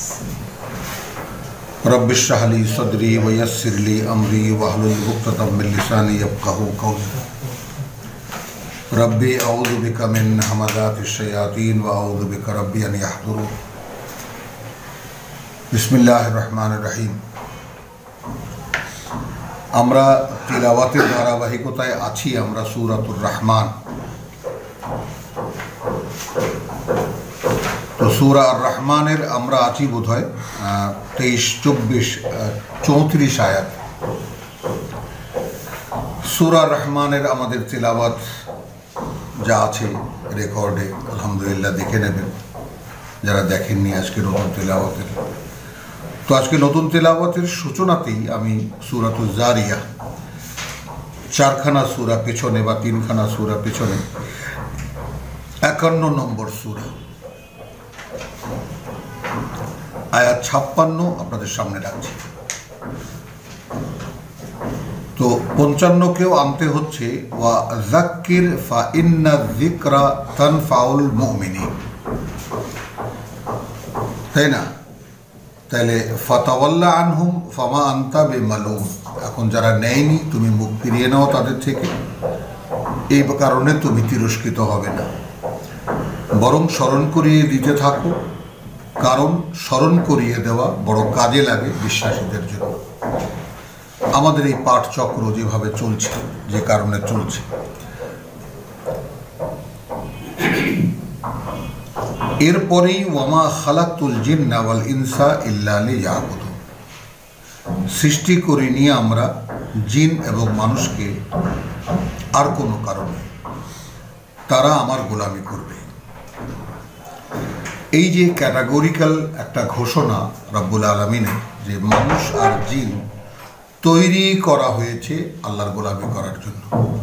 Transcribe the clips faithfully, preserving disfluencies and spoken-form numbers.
रब्बिश्रह ली सदरी वयस्सिर ली अमरी वहलुल उक़दतम मिन लिसानी यफ़क़हू क़ौली। रब्बी अऊज़ु बिका मिन हमाज़ातिश शयातीन व अऊज़ु बिका रब्बी अन यहज़ुरून। बिस्मिल्लाहिर रहमानिर रहीम। আমরা তিলাওয়াতের ধারাবাহিকতায় আছি। আমরা সূরাতুর রহমান, তো সূরা আর রহমানের আমরা আছি বোধহয় তেইশ চব্বিশ চৌত্রিশ আয়াত। সূরা রহমানের আমাদের তিলাওয়াত যা আছে রেকর্ডে আলহামদুলিল্লাহ দেখে নেবেন যারা দেখেননি আজকে নতুন তিলাওয়াতের। তো আজকে নতুন তেলাওয়াতের সূচনাতেই আমি সূরাতুজ জারিয়া, চারখানা সূরা পেছনে বা তিনখানা সূরা পেছনে একান্ন নম্বর সূরা আয়াত ছাপ্পান্ন আপনাদের সামনে রাখছি। তো পঞ্চান্নকেও আনতে হচ্ছে ওয়া যাক্কির ফা ইন্না যিকরা তানফাউল মুমিনিন, তাই না? তাহলে ফাতাওয়াল্লা আনহুম ফামা আনতা বিমালুম, এখন যারা নেয়নি তুমি মুখ ফিরিয়ে নাও তাদের থেকে, এই কারণে তুমি তিরস্কৃত হবে না, বরং স্মরণ করিয়ে দিতে থাকো, কারণ স্মরণ করিয়ে দেওয়া বড় কাজে লাগে বিশ্বাসীদের জন্য। আমাদের এই পাঠচক্র যেভাবে চলছে, যে কারণে চলছে, এরপরেই ওয়ামা খালাকতুল জিন্না ওয়াল ইনসা ইল্লা লিয়াবুদুন, সৃষ্টি করিনি আমরা জিন এবং মানুষকে আর কোনো কারণে, তারা আমার গোলামি করবে। এই যে ক্যাটাগরিক্যাল একটা ঘোষণা রব্বুল আলামিনের, যে মানুষ আর জিন তৈরি করা হয়েছে আল্লাহর গোলামি করার জন্য,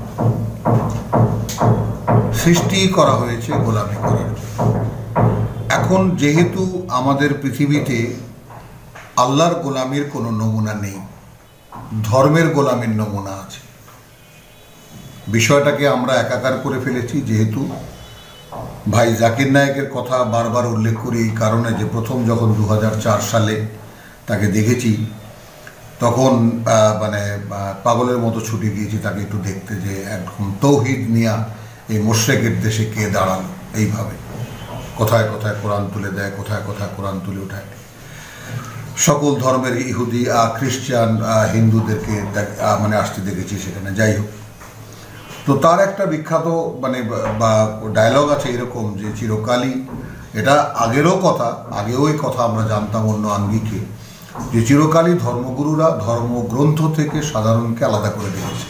সৃষ্টি করা হয়েছে গোলামি করার জন্য। এখন যেহেতু আমাদের পৃথিবীতে আল্লাহর গোলামির কোনো নমুনা নেই, ধর্মের গোলামির নমুনা আছে, বিষয়টাকে আমরা একাকার করে ফেলেছি। যেহেতু ভাই জাকির নায়েকের কথা বারবার উল্লেখ করি এই কারণে যে প্রথম যখন দু হাজার চার সালে তাকে দেখেছি তখন মানে পাগলের মতো ছুটে গিয়েছি তাকে একটু দেখতে, যে একদম তৌহিদ নিয়া এই মোশরেকের দেশে কে দাঁড়ালো, এইভাবে কোথায় কোথায় কোরআন তুলে দেয়, কোথায় কোথায় কোরআন তুলে উঠায়, সকল ধর্মের ইহুদি খ্রিস্টান হিন্দুদেরকে মানে আসতে দেখেছি সেখানে। যাই হোক, তো তার একটা বিখ্যাত মানে বা ডায়লগ আছে এরকম যে চিরকালই, এটা আগেরও কথা, আগেও এই কথা আমরা জানতাম অন্য আঙ্গিকে, যে চিরকালই ধর্মগুরুরা ধর্মগ্রন্থ থেকে সাধারণকে আলাদা করে দিয়েছে।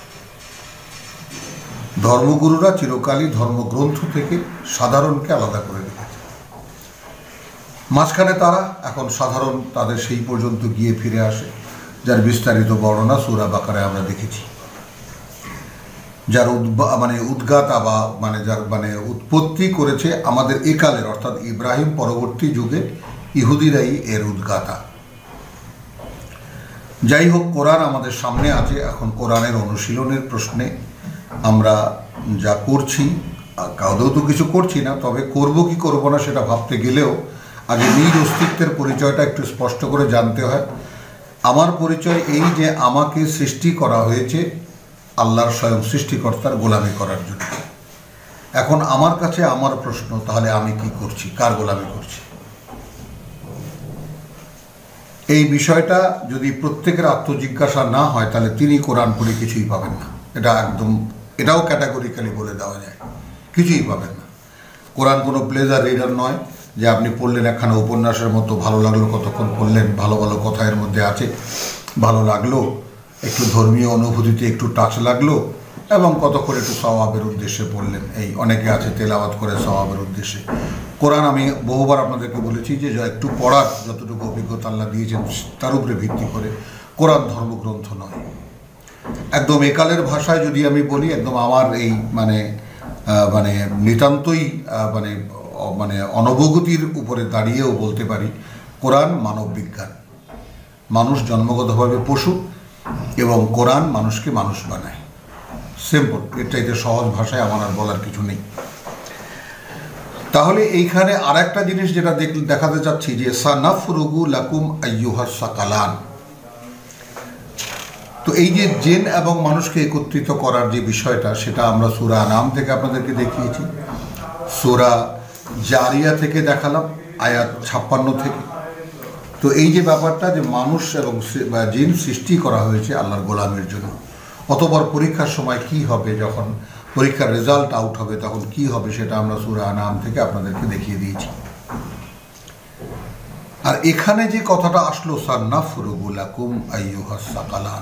ধর্মগুরুরা চিরকালই ধর্মগ্রন্থ থেকে সাধারণকে আলাদা করে রেখেছে। মাঝখানে তারা এখন সাধারণ তাদের সেই পর্যন্ত গিয়ে ফিরে আসে, যার বিস্তারিত বর্ণনা সূরা বাকারায় আমরা দেখেছি, যার মানে উদ্গাতা বা মানে যার মানে উৎপত্তি করেছে আমাদের একালের অর্থাৎ ইব্রাহিম পরবর্তী যুগে ইহুদিরাই এর উদ্গাতা। যাই হোক, কোরআন আমাদের সামনে আছে। এখন কোরআনের অনুশীলনের প্রশ্নে আমরা যা করছি, কাউদেও তো কিছু করছি না, তবে করব কি করব না সেটা ভাবতে গেলেও আগে নিজ অস্তিত্বের পরিচয়টা একটু স্পষ্ট করে জানতে হয়। আমার পরিচয় এই যে আমাকে সৃষ্টি করা হয়েছে আল্লাহর স্বয়ং সৃষ্টিকর্তার গোলামি করার জন্য। এখন আমার কাছে আমার প্রশ্ন, তাহলে আমি কি করছি, কার গোলামি করছি? এই বিষয়টা যদি প্রত্যেকের আত্মজিজ্ঞাসা না হয় তাহলে তিনি কোরআন পড়ে কিছুই পাবেন না। এটা একদম, এটাও ক্যাটাগরিক্যালি বলে দেওয়া যায়, কিছুই পাবেন না। কোরআন কোনো প্লেজার রিডার নয় যে আপনি পড়লেন একখানা উপন্যাসের মতো, ভালো লাগলো কতক্ষণ পড়লেন, ভালো ভালো কথা এর মধ্যে আছে, ভালো লাগলো, একটু ধর্মীয় অনুভূতিতে একটু টাচ লাগলো এবং কতক্ষণ একটু সওয়াবের উদ্দেশ্যে পড়লেন। এই অনেকে আছে তেলাওয়াত করে সওয়াবের উদ্দেশ্যে। কোরআন আমি বহুবার আপনাদেরকে বলেছি যে একটু পড়ার যতটুকু অভিজ্ঞতা আল্লাহ দিয়েছেন তার উপরে ভিত্তি করে, কোরআন ধর্মগ্রন্থ নয়। একদম একালের ভাষায় যদি আমি বলি, একদম আমার এই মানে মানে নিতান্তই মানে মানে অনবগতির উপরে দাঁড়িয়েও বলতে পারি, কোরআন মানব বিজ্ঞান। মানুষ জন্মগতভাবে পশু এবং কোরআন মানুষকে মানুষ বানায়। সিম্পল, এর চাইতে সহজ ভাষায় আমার আর বলার কিছু নেই। তাহলে এইখানে আর একটা জিনিস যেটা দেখাতে চাচ্ছি যে সানাফরুগু লাকুম আইয়ুহাস সাকালান, তো এই যে জিন এবং মানুষকে একত্রিত করার যে বিষয়টা, সেটা আমরা সূরা আনাম থেকে আপনাদেরকে দেখিয়েছি, সূরা জারিয়া থেকে দেখালাম আয়াত ছাপ্পান্ন থেকে। তো এই যে ব্যাপারটা যে মানুষ এবং জিন সৃষ্টি করা হয়েছে আল্লাহর গোলামের জন্য, অতঃপর পরীক্ষার সময় কি হবে, যখন পরীক্ষার রেজাল্ট আউট হবে তখন কি হবে, সেটা আমরা সূরা আনাম থেকে আপনাদেরকে দেখিয়ে দিয়েছি। আর এখানে যে কথাটা আসলো সানাফরুগু লাকুম আইয়ুহাস সাকালান,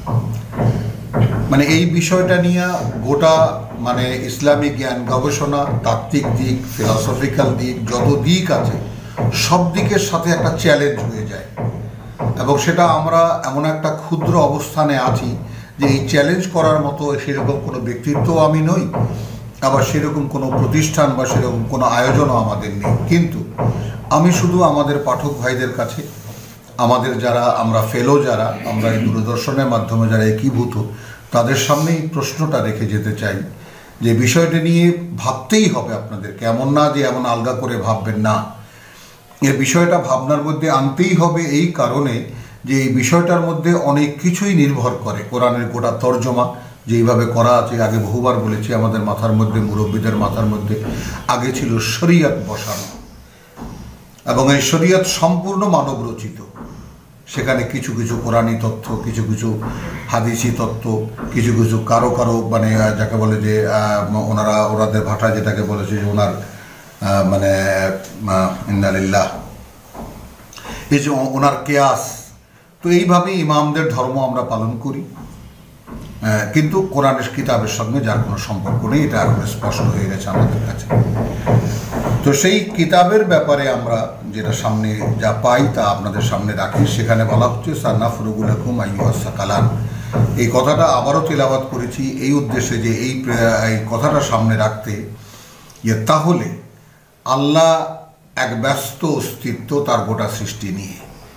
মানে এই বিষয়টা নিয়ে গোটা মানে ইসলামী জ্ঞান গবেষণা, তাত্ত্বিক দিক, ফিলসফিক্যাল দিক, যত দিক আছে সব দিকের সাথে একটা চ্যালেঞ্জ হয়ে যায়। এবং সেটা আমরা এমন একটা ক্ষুদ্র অবস্থানে আছি যে এই চ্যালেঞ্জ করার মতো সেরকম কোনো ব্যক্তিত্ব আমি নই, আবার সেরকম কোনো প্রতিষ্ঠান বা সেরকম কোনো আয়োজনও আমাদের নেই। কিন্তু আমি শুধু আমাদের পাঠক ভাইদের কাছে, আমাদের যারা আমরা ফেলো, যারা আমরা এই দূরদর্শনের মাধ্যমে যারা একীভূত, তাদের সামনে এই প্রশ্নটা রেখে যেতে চাই যে বিষয়টি নিয়ে ভাবতেই হবে আপনাদেরকে। এমন না যে এমন আলগা করে ভাববেন না, এই বিষয়টা ভাবনার মধ্যে আনতেই হবে এই কারণে যে এই বিষয়টার মধ্যে অনেক কিছুই নির্ভর করে। কোরআনের গোটা তর্জমা যেইভাবে করা আছে, আগে বহুবার বলেছি, আমাদের মাথার মধ্যে, মুরব্বীদের মাথার মধ্যে আগে ছিল শরিয়ত বসানো, এবং এই শরিয়ত সম্পূর্ণ মানব রচিত। সেখানে কিছু কিছু কোরআনী তথ্য, কিছু কিছু হাদিসি তথ্য, কিছু কিছু কারো কারো মানে যাকে বলে যে ওনারা ওনাদের ভাষায় যেটাকে বলেছে যে ওনার মানে ইন্নালিল্লাহ, এই যে ওনার কেয়াস। তো এইভাবেই ইমামদের ধর্ম আমরা পালন করি, কিন্তু কোরআনের কিতাবের সঙ্গে যার কোনো সম্পর্ক নেই, এটা এখন স্পষ্ট হয়ে গেছে আমাদের কাছে। তো সেই কিতাবের ব্যাপারে আমরা যেটা সামনে যা পাই তা আপনাদের সামনে রাখি। সেখানে বলা হচ্ছে সানাফরুগু লাকুম আইয়ুহাস সাকালান। এই কথাটা আবারও তেলাওয়াত করেছি এই উদ্দেশ্যে যে এই এই কথাটা সামনে রাখতে, যে তাহলে আল্লাহ এক ব্যস্ত অস্তিত্ব তার গোটা সৃষ্টি নিয়ে,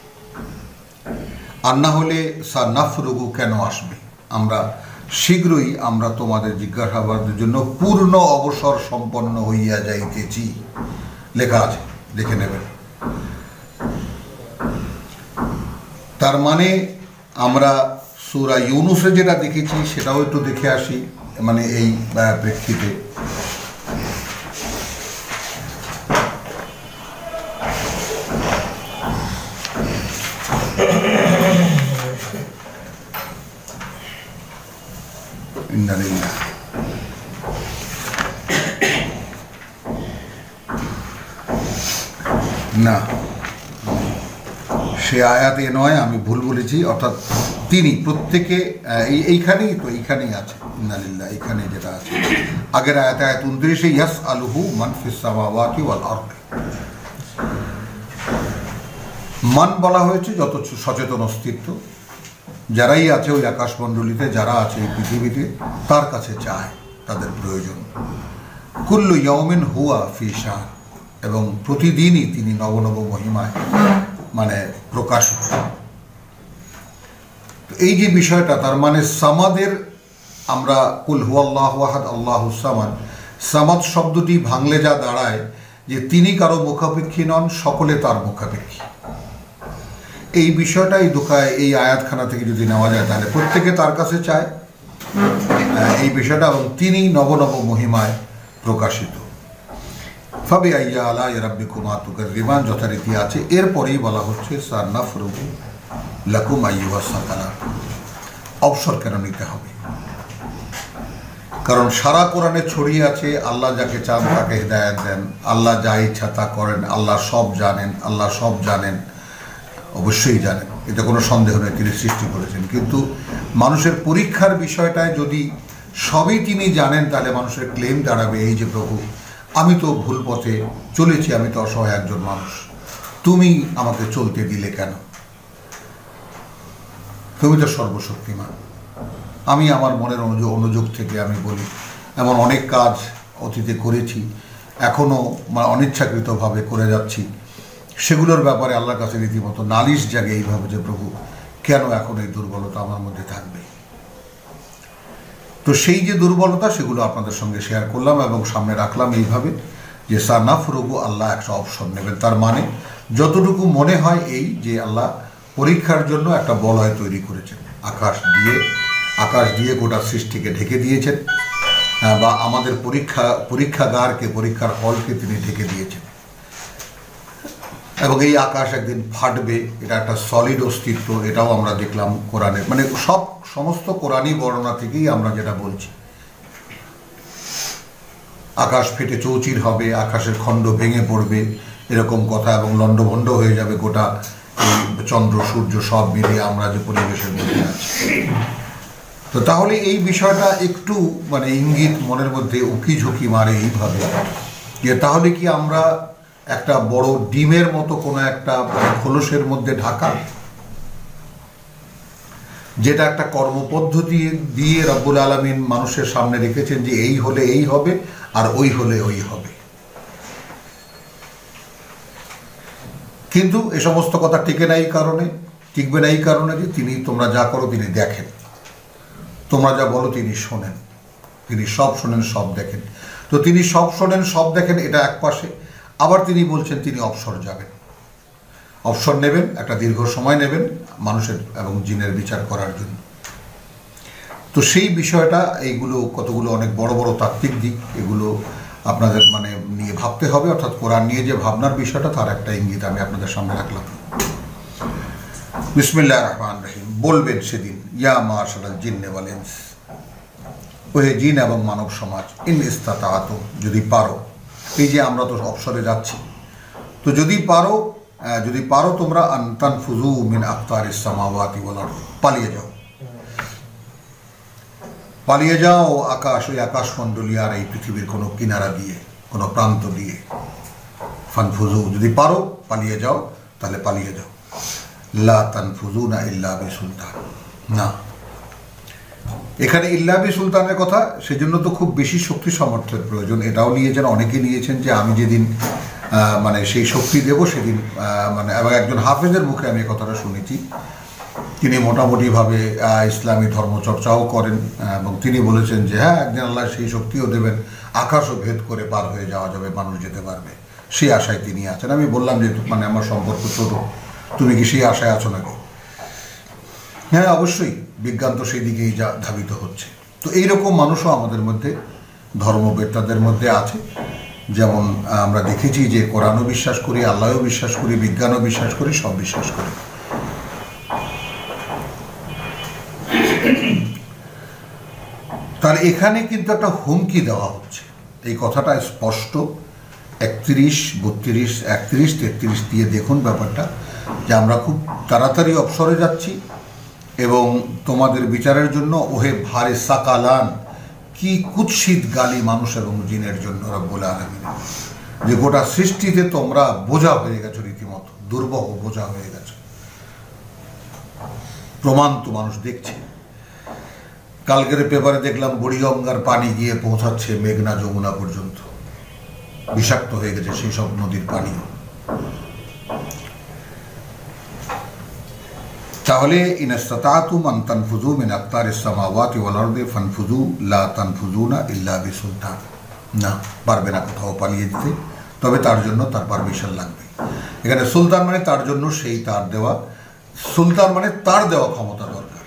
আর না হলে সানাফরুগু কেন আসবে? আমরা শীঘ্রই আমরা তোমাদের জিজ্ঞাসাবাদের জন্য পূর্ণ অবসর সম্পন্ন হইয়া যাইতেছি, লেখা আছে, দেখে নেবেন। তার মানে আমরা সূরা ইউনুসে যেটা দেখেছি সেটাও একটু দেখে আসি, মানে এই প্রেক্ষিতে। না, সে আয়াতে নয়, আমি ভুল বলেছি। অর্থাৎ তিনি প্রত্যেকে এই এইখানেই তো এইখানেই আছে, ইন্নালিল্লাহ, এইখানে যেটা আছে আগের আয়াতে, আয়াত উনত্রিশে, ইয়াস আলুহু মান ফিস সামাওয়াতি ওয়াল আরদ। মান বলা হয়েছে যত সচেতন অস্তিত্ব যারাই আছে ওই আকাশমণ্ডলীতে, যারা আছে এই পৃথিবীতে, তার কাছে চায়, তাদের প্রয়োজন। কুল্লু ইয়াউমিন হুয়া ফি শান, এবং প্রতিদিনই তিনি নব নব মহিমায় মানে প্রকাশিত। এই যে বিষয়টা, তার মানে সামাদের আমরা কুল হুয়াল্লাহু আহাদ আল্লাহুস সামাদ, সামাদ শব্দটি ভাঙলে যা দাঁড়ায় যে তিনি কারো মুখাপেক্ষী নন, সকলে তার মুখাপেক্ষী। এই বিষয়টা এই দোকায় এই আয়াতখানা থেকে যদি নেওয়া যায় তাহলে প্রত্যেকে তার কাছে চায় এই বিষয়টা, এবং তিনি নব নব মহিমায় প্রকাশিত। ফাবি আইয়া আলা রাব্বিকুমা তুকাজ্জিবান যথারীতি আছে। এরপরেই বলা হচ্ছে সানাফরুগু লাকুম আইয়ুহাস সাকালান। অবসর কেন নিতে হবে? কারণ সারা কোরআনে ছড়িয়ে আছে আল্লাহ যাকে চান তাকে হিদায়াত দেন, আল্লাহ যা ইচ্ছা তা করেন, আল্লাহ সব জানেন, আল্লাহ সব জানেন, অবশ্যই জানেন, এতে কোনো সন্দেহ নেই, তিনি সৃষ্টি করেছেন। কিন্তু মানুষের পরীক্ষার বিষয়টায় যদি সবই তিনি জানেন, তাহলে মানুষের ক্লেম দাঁড়াবে এই যে প্রভু আমি তো ভুল পথে চলেছি, আমি তো অসহায় একজন মানুষ, তুমি আমাকে চলতে দিলে কেন? তুমি তো সর্বশক্তিমান। আমি আমার মনের অনুযোগ অনুযোগ থেকে আমি বলি, এমন অনেক কাজ অতীতে করেছি, এখনও অনিচ্ছাকৃতভাবে করে যাচ্ছি, সেগুলোর ব্যাপারে আল্লাহর কাছে রীতিমতো নালিশ জাগে এইভাবে যে প্রভু কেন এখন এই দুর্বলতা আমার মধ্যে থাকবে? তো সেই যে দুর্বলতা, সেগুলো আপনাদের সঙ্গে শেয়ার করলাম এবং সামনে রাখলাম এইভাবে যে সানাফরুগু, আল্লাহ একটা অপশন নেবেন। তার মানে যতটুকু মনে হয় এই যে আল্লাহ পরীক্ষার জন্য একটা বলয় তৈরি করেছেন, আকাশ দিয়ে আকাশ দিয়ে গোটা সৃষ্টিকে ঢেকে দিয়েছেন, বা আমাদের পরীক্ষা পরীক্ষাগারকে পরীক্ষার হলকে তিনি ঢেকে দিয়েছেন, এবং এই আকাশ একদিন ফাটবে, এটা একটা সলিড অস্তিত্ব। এটাও আমরা দেখলাম কোরআনের, মানে সব সমস্ত কোরআনী বর্ণনা থেকেই আমরা যেটা বলছি, আকাশ ফেটে চৌচির হবে, আকাশের খণ্ড ভেঙে পড়বে, এরকম কথা, এবং লণ্ডভণ্ড হয়ে যাবে গোটা এই চন্দ্র সূর্য সব মিলিয়ে আমরা যে পরিবেশের মধ্যে আছি। তো তাহলে এই বিষয়টা একটু মানে ইঙ্গিত মনের মধ্যে উকি ঝুঁকি মারে এইভাবে, যে তাহলে কি আমরা একটা বড় ডিমের মতো কোনো একটা খোলসের মধ্যে ঢাকা, যেটা একটা কর্মপদ্ধতি দিয়ে রব্বুল আলামিন মানুষের সামনে রেখেছেন যে এই হলে এই হবে আর ওই হলে ওই হবে। কিন্তু এ সমস্ত কথা টিকে না এই কারণে, টিকবে না এই কারণে যে তিনি, তোমরা যা করো তিনি দেখেন, তোমরা যা বলো তিনি শোনেন, তিনি সব শোনেন সব দেখেন। তো তিনি সব শোনেন সব দেখেন, এটা এক পাশে। আবার তিনি বলছেন তিনি অবসর যাবেন, অবসর নেবেন, একটা দীর্ঘ সময় নেবেন মানুষের এবং জিনের বিচার করার জন্য। তো সেই বিষয়টা, এইগুলো কতগুলো অনেক বড় বড় তাত্ত্বিক দিক, এগুলো আপনাদের মানে নিয়ে ভাবতে হবে, অর্থাৎ কোরআন নিয়ে যে ভাবনার বিষয়টা তার একটা ইঙ্গিত আমি আপনাদের সামনে রাখলাম। বিসমিল্লাহির রহমানির রহিম। বলবেন সেদিন, ইয়া মাশারাল জিন্নি ওয়াল ইনস, ওহে জিন এবং মানব সমাজ, ইন ইসতাতাতুম, যদি পারো, এই যে আমরা তো অবসরে যাচ্ছি, তো যদি পারো, যদি পারো তোমরা, আন তানফুযু মিন আকতারিস সামাওয়াতি ওয়াল আরদ, পালিয়ে যাও, পালিয়ে যাও আকাশ, ওই আকাশমণ্ডলী আর এই পৃথিবীর কোনো কিনারা দিয়ে, কোনো প্রান্ত দিয়ে। ফানফুযু, যদি পারো পালিয়ে যাও, তাহলে পালিয়ে যাও। লা তানফুযুনা ইল্লা বিসুলতান, না, এখানে ইল্লা বিসুলতানের কথা, সেজন্য তো খুব বেশি শক্তি সামর্থ্যের প্রয়োজন। এটাও নিয়েছেন, অনেকে নিয়েছেন যে আমি যেদিন মানে সেই শক্তি দেব সেদিন, মানে এবং একজন হাফেজের মুখে আমি এই কথাটা শুনেছি, তিনি মোটামুটিভাবে ইসলামী ধর্মচর্চাও করেন, এবং তিনি বলেছেন যে হ্যাঁ, একদিন আল্লাহ সেই শক্তিও দেবেন, আকাশও ভেদ করে পার হয়ে যাওয়া যাবে, মানুষ যেতে পারবে, সেই আশায় তিনি আছেন। আমি বললাম যে মানে আমার সম্পর্ক ছোট, তুমি কি সেই আশায় আছো নাকি? হ্যাঁ, অবশ্যই, বিজ্ঞান তো সেই দিকেই যা ধাবিত হচ্ছে। তো এইরকম মানুষও আমাদের মধ্যে, ধর্মবেত্তাদের মধ্যে আছে। যেমন আমরা দেখেছি যে কোরআনও বিশ্বাস করি, আল্লাহও বিশ্বাস করি, বিজ্ঞানও বিশ্বাস করি, সব বিশ্বাস করি। তার এখানে কিন্তু একটা হুমকি দেওয়া হচ্ছে, এই কথাটা স্পষ্ট। একত্রিশ বত্রিশ একত্রিশ তেত্রিশ দিয়ে দেখুন ব্যাপারটা, যে আমরা খুব তাড়াতাড়ি অবসরে যাচ্ছি, এবং তোমাদের বিচারের জন্য ওহে ভারে সাকালান, কি কুৎসিত গালি মানুষ এবং জিনের জন্য রব্বুল আলামিন, যে গোটা সৃষ্টিতে তোমরা বোঝা হয়ে গেছো, রীতিমতো দুর্বহ বোঝা হয়ে গেছো। প্রমাণ তো মানুষ দেখছে। কালকের পেপারে দেখলাম বুড়িগঙ্গার পানি গিয়ে পৌঁছাচ্ছে মেঘনা যমুনা পর্যন্ত, বিষাক্ত হয়ে গেছে সেই সব নদীর পানি। তাহলে ইনস্তাতাতুম আন তানফুযু মিন আকতারিস সামাওয়াতি ওয়াল আরদি ফানফুযু লা তানফুযুনা ইল্লা বিসুলতান, না, পারবে না কোথাও পালিয়ে দিতে, তবে তার জন্য তার পারমিশন লাগবে। এখানে সুলতান মানে তার জন্য সেই তার দেওয়া, সুলতান মানে তার দেওয়া ক্ষমতা দরকার।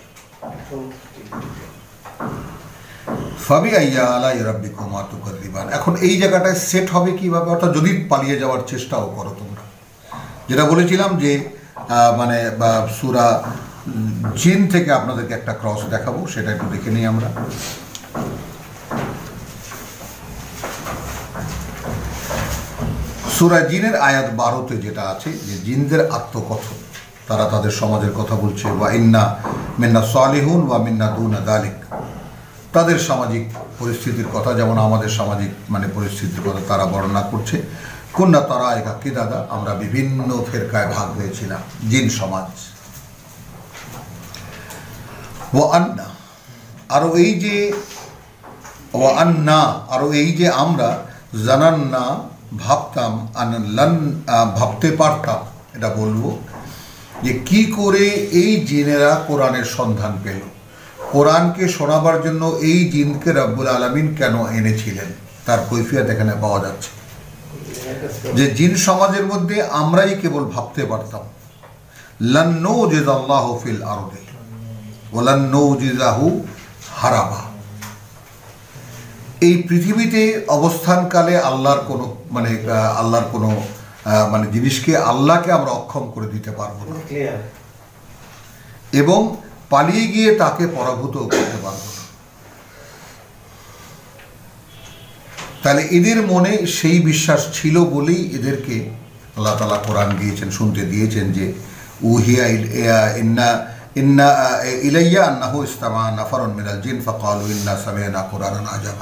ফাবি আইয়া আলাই রাব্বিকুমা তুকাযযিবান, এখন এই জায়গাটায় সেট হবে কিভাবে? অর্থাৎ যদি পালিয়ে যাওয়ার চেষ্টাও করো তোমরা, যেটা বলেছিলাম যে মানে বা সূরা জিন থেকে আপনাদেরকে একটা ক্রস দেখাবো, সেটা একটু দেখে নিই আমরা। সূরা জিনের আয়াত বারোতে যেটা আছে, যে জিনদের আত্মকথন, তারা তাদের সমাজের কথা বলছে, ওয়া ইন্না মিন্না সালিহুন ওয়া মিন্না দুনা যালিক, তাদের সামাজিক পরিস্থিতির কথা, যেমন আমাদের সামাজিক মানে পরিস্থিতির কথা তারা বর্ণনা করছে। কুন্না তারা একা কি দাদা, আমরা বিভিন্ন ফেরকায় ভাগ হয়েছিলাম, জিন সমাজ। ও আন্না, আরো এই যে ও আন্না, আরো এই যে আমরা, জানান্না, ভাবতাম, আনলান, ভাবতে পারতাম, এটা বলবো যে কি করে এই জিনেরা কোরআনের সন্ধান পেল, কোরআনকে শোনাবার জন্য এই জিনকে রব্বুল আলামিন কেন এনেছিলেন, তার কৈফিয়ত এখানে পাওয়া যাচ্ছে। যে জিন সমাজের মধ্যে আমরাই কেবল ভাবতে পারতাম লান নুজিজাল্লাহু ফিল আরদি ওয়া লান নুজিজাহু হারাবা, এই পৃথিবীতে অবস্থানকালে আল্লাহর কোনো মানে আল্লাহর কোনো মানে জিনিসকে আল্লাহকে আমরা অক্ষম করে দিতে পারবো না এবং পালিয়ে গিয়ে তাকে পরাভূত করতে পারবো না। তাহলে এদের মনে সেই বিশ্বাস ছিল বলেই এদেরকে আল্লাহ তাআলা কোরআন দিয়েছেন, শুনতে দিয়েছেন যে উহিয়া ইন্না ইন্না ইলাইয়া আন্নাহু ইসতামা নাফারুন মিনাল জিন ফাকালু ইন্না সামি'না কুরআনান আজাবা।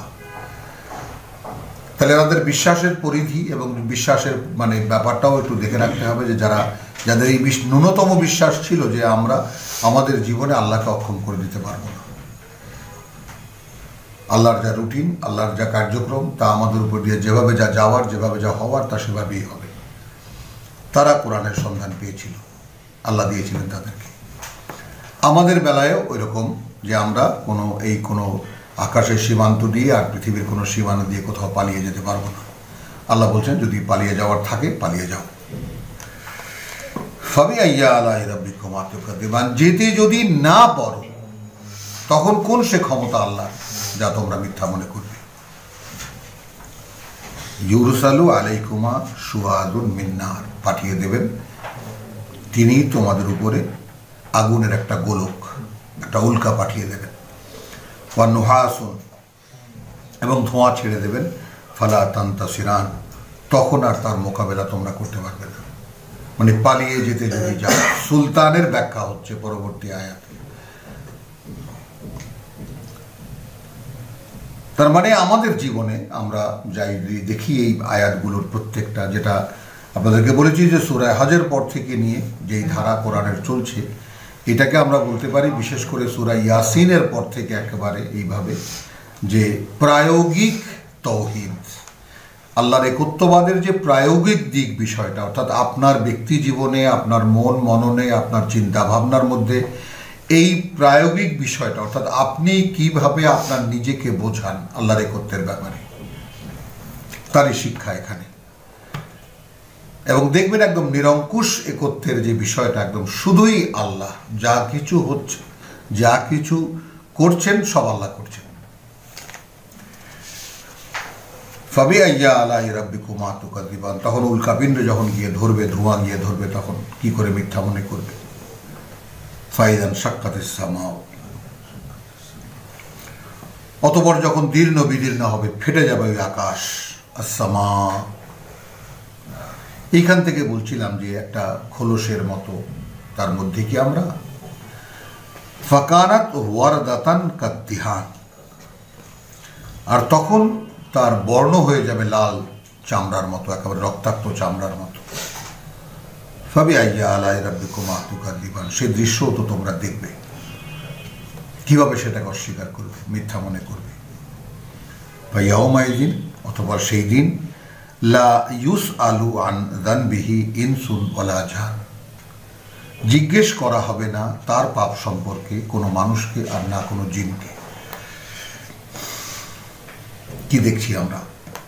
তাহলে আমাদের বিশ্বাসের পরিধি এবং বিশ্বাসের মানে ব্যাপারটাও একটু দেখে রাখতে হবে যে যারা যাদের এই ন্যূনতম বিশ্বাস ছিল যে আমরা আমাদের জীবনে আল্লাহকে অক্ষম করে দিতে পারবো না, আল্লাহর যা রুটিন, আল্লাহর যা কার্যক্রম তা আমাদের উপর দিয়ে যেভাবে যা যাওয়ার, যেভাবে যা হওয়ার তা সেভাবেই হবে, তারা কোরআনের সন্ধান পেয়েছিল, আল্লাহ দিয়েছিলেন তাদেরকে। আমাদের বেলায়ও ওই রকম যে আমরা কোনো এই কোনো আকাশের সীমান্ত দিয়ে আর পৃথিবীর কোনো সীমানা দিয়ে কোথাও পালিয়ে যেতে পারবো না। আল্লাহ বলছেন যদি পালিয়ে যাওয়ার থাকে পালিয়ে যাও। ফাবিআইয়ি আলাই রাব্বিকুমা তুকাযিবান, যেতে যদি না পারো তখন কোন সে ক্ষমতা আল্লাহ যা তোমরা মিথ্যা মনে করবে। ইউরসালু আলাইকুমা শুআদুন মিন নার, পাঠিয়ে দেবেন তিনি তোমাদের উপরে আগুনের একটা গোলক, একটা উল্কা পাঠিয়ে দেবেন। ওয়া নুহাসুন, এবং ধোঁয়া ছেড়ে দেবেন। ফালা তানতাসিরান, তখন আর তার মোকাবেলা তোমরা করতে পারবে না। মানে পালিয়ে যেতে যদি যাও, সুলতানের ব্যাখ্যা হচ্ছে পরবর্তী আয়াত। তার মানে আমাদের জীবনে আমরা যাই দেখি এই আয়াতগুলোর প্রত্যেকটা, যেটা আপনাদেরকে বলেছি যে সূরা হজের পর থেকে নিয়ে যেই ধারা কোরআনের চলছে, এটাকে আমরা বলতে পারি বিশেষ করে সূরা ইয়াসিনের পর থেকে একেবারে এইভাবে যে প্রায়োগিক তৌহিদ, আল্লাহর একত্ববাদের যে প্রায়োগিক দিক বিষয়টা, অর্থাৎ আপনার ব্যক্তি জীবনে, আপনার মন মননে, আপনার চিন্তা ভাবনার মধ্যে এই প্রায়োগিক বিষয়টা, অর্থাৎ আপনি কিভাবে আপনার নিজেকে বোঝান আল্লাহর একত্বের ব্যাপারে, তারই শিক্ষা এখানে। এবং দেখবেন একদম নিরঙ্কুশ একত্বের যে বিষয়টা, একদম শুধুই আল্লাহ, যা কিছু হচ্ছে, যা কিছু করছেন সব আল্লাহ করছেন। ফাবিআইয়ি আলাই রাব্বিকুমা তুকাযিবান, তখন উল্কাপিণ্ড যখন গিয়ে ধরবে, ধোঁয়া গিয়ে ধরবে, তখন কি করে মিথ্যা মনে করবে। ফাইদান শাক্কাতিস সামাউ, অতঃপর যখন দীর্ণ বিদীর্ণ হবে, ফেটে যাবে ওই আকাশ। আসসামা, এইখান থেকে বলছিলাম যে একটা খোলসের মতো, তার মধ্যে কি আমরা ফাকানাত ওয়ারদাতান কাত্তিহান, আর তখন তার বর্ণ হয়ে যাবে লাল চামড়ার মতো, একেবারে রক্তাক্ত চামড়ার মতো। ফাবিআইয়ি আলাই রাব্বিকুমা তুকাযিবান, সেই দৃশ্যও তো তোমরা দেখবে, কিভাবে সেটাকে অস্বীকার করবে, মিথ্যা মনে করবে। ফায়াউমাইযিন, অথবা সেই দিন, লা ইউসআলু আন যানবিহি ইনসুন ওয়ালা জান, জিজ্ঞেস করা হবে না তার পাপ সম্পর্কে কোনো মানুষকে আর না কোনো জিনকে। কি দেখছি আমরা,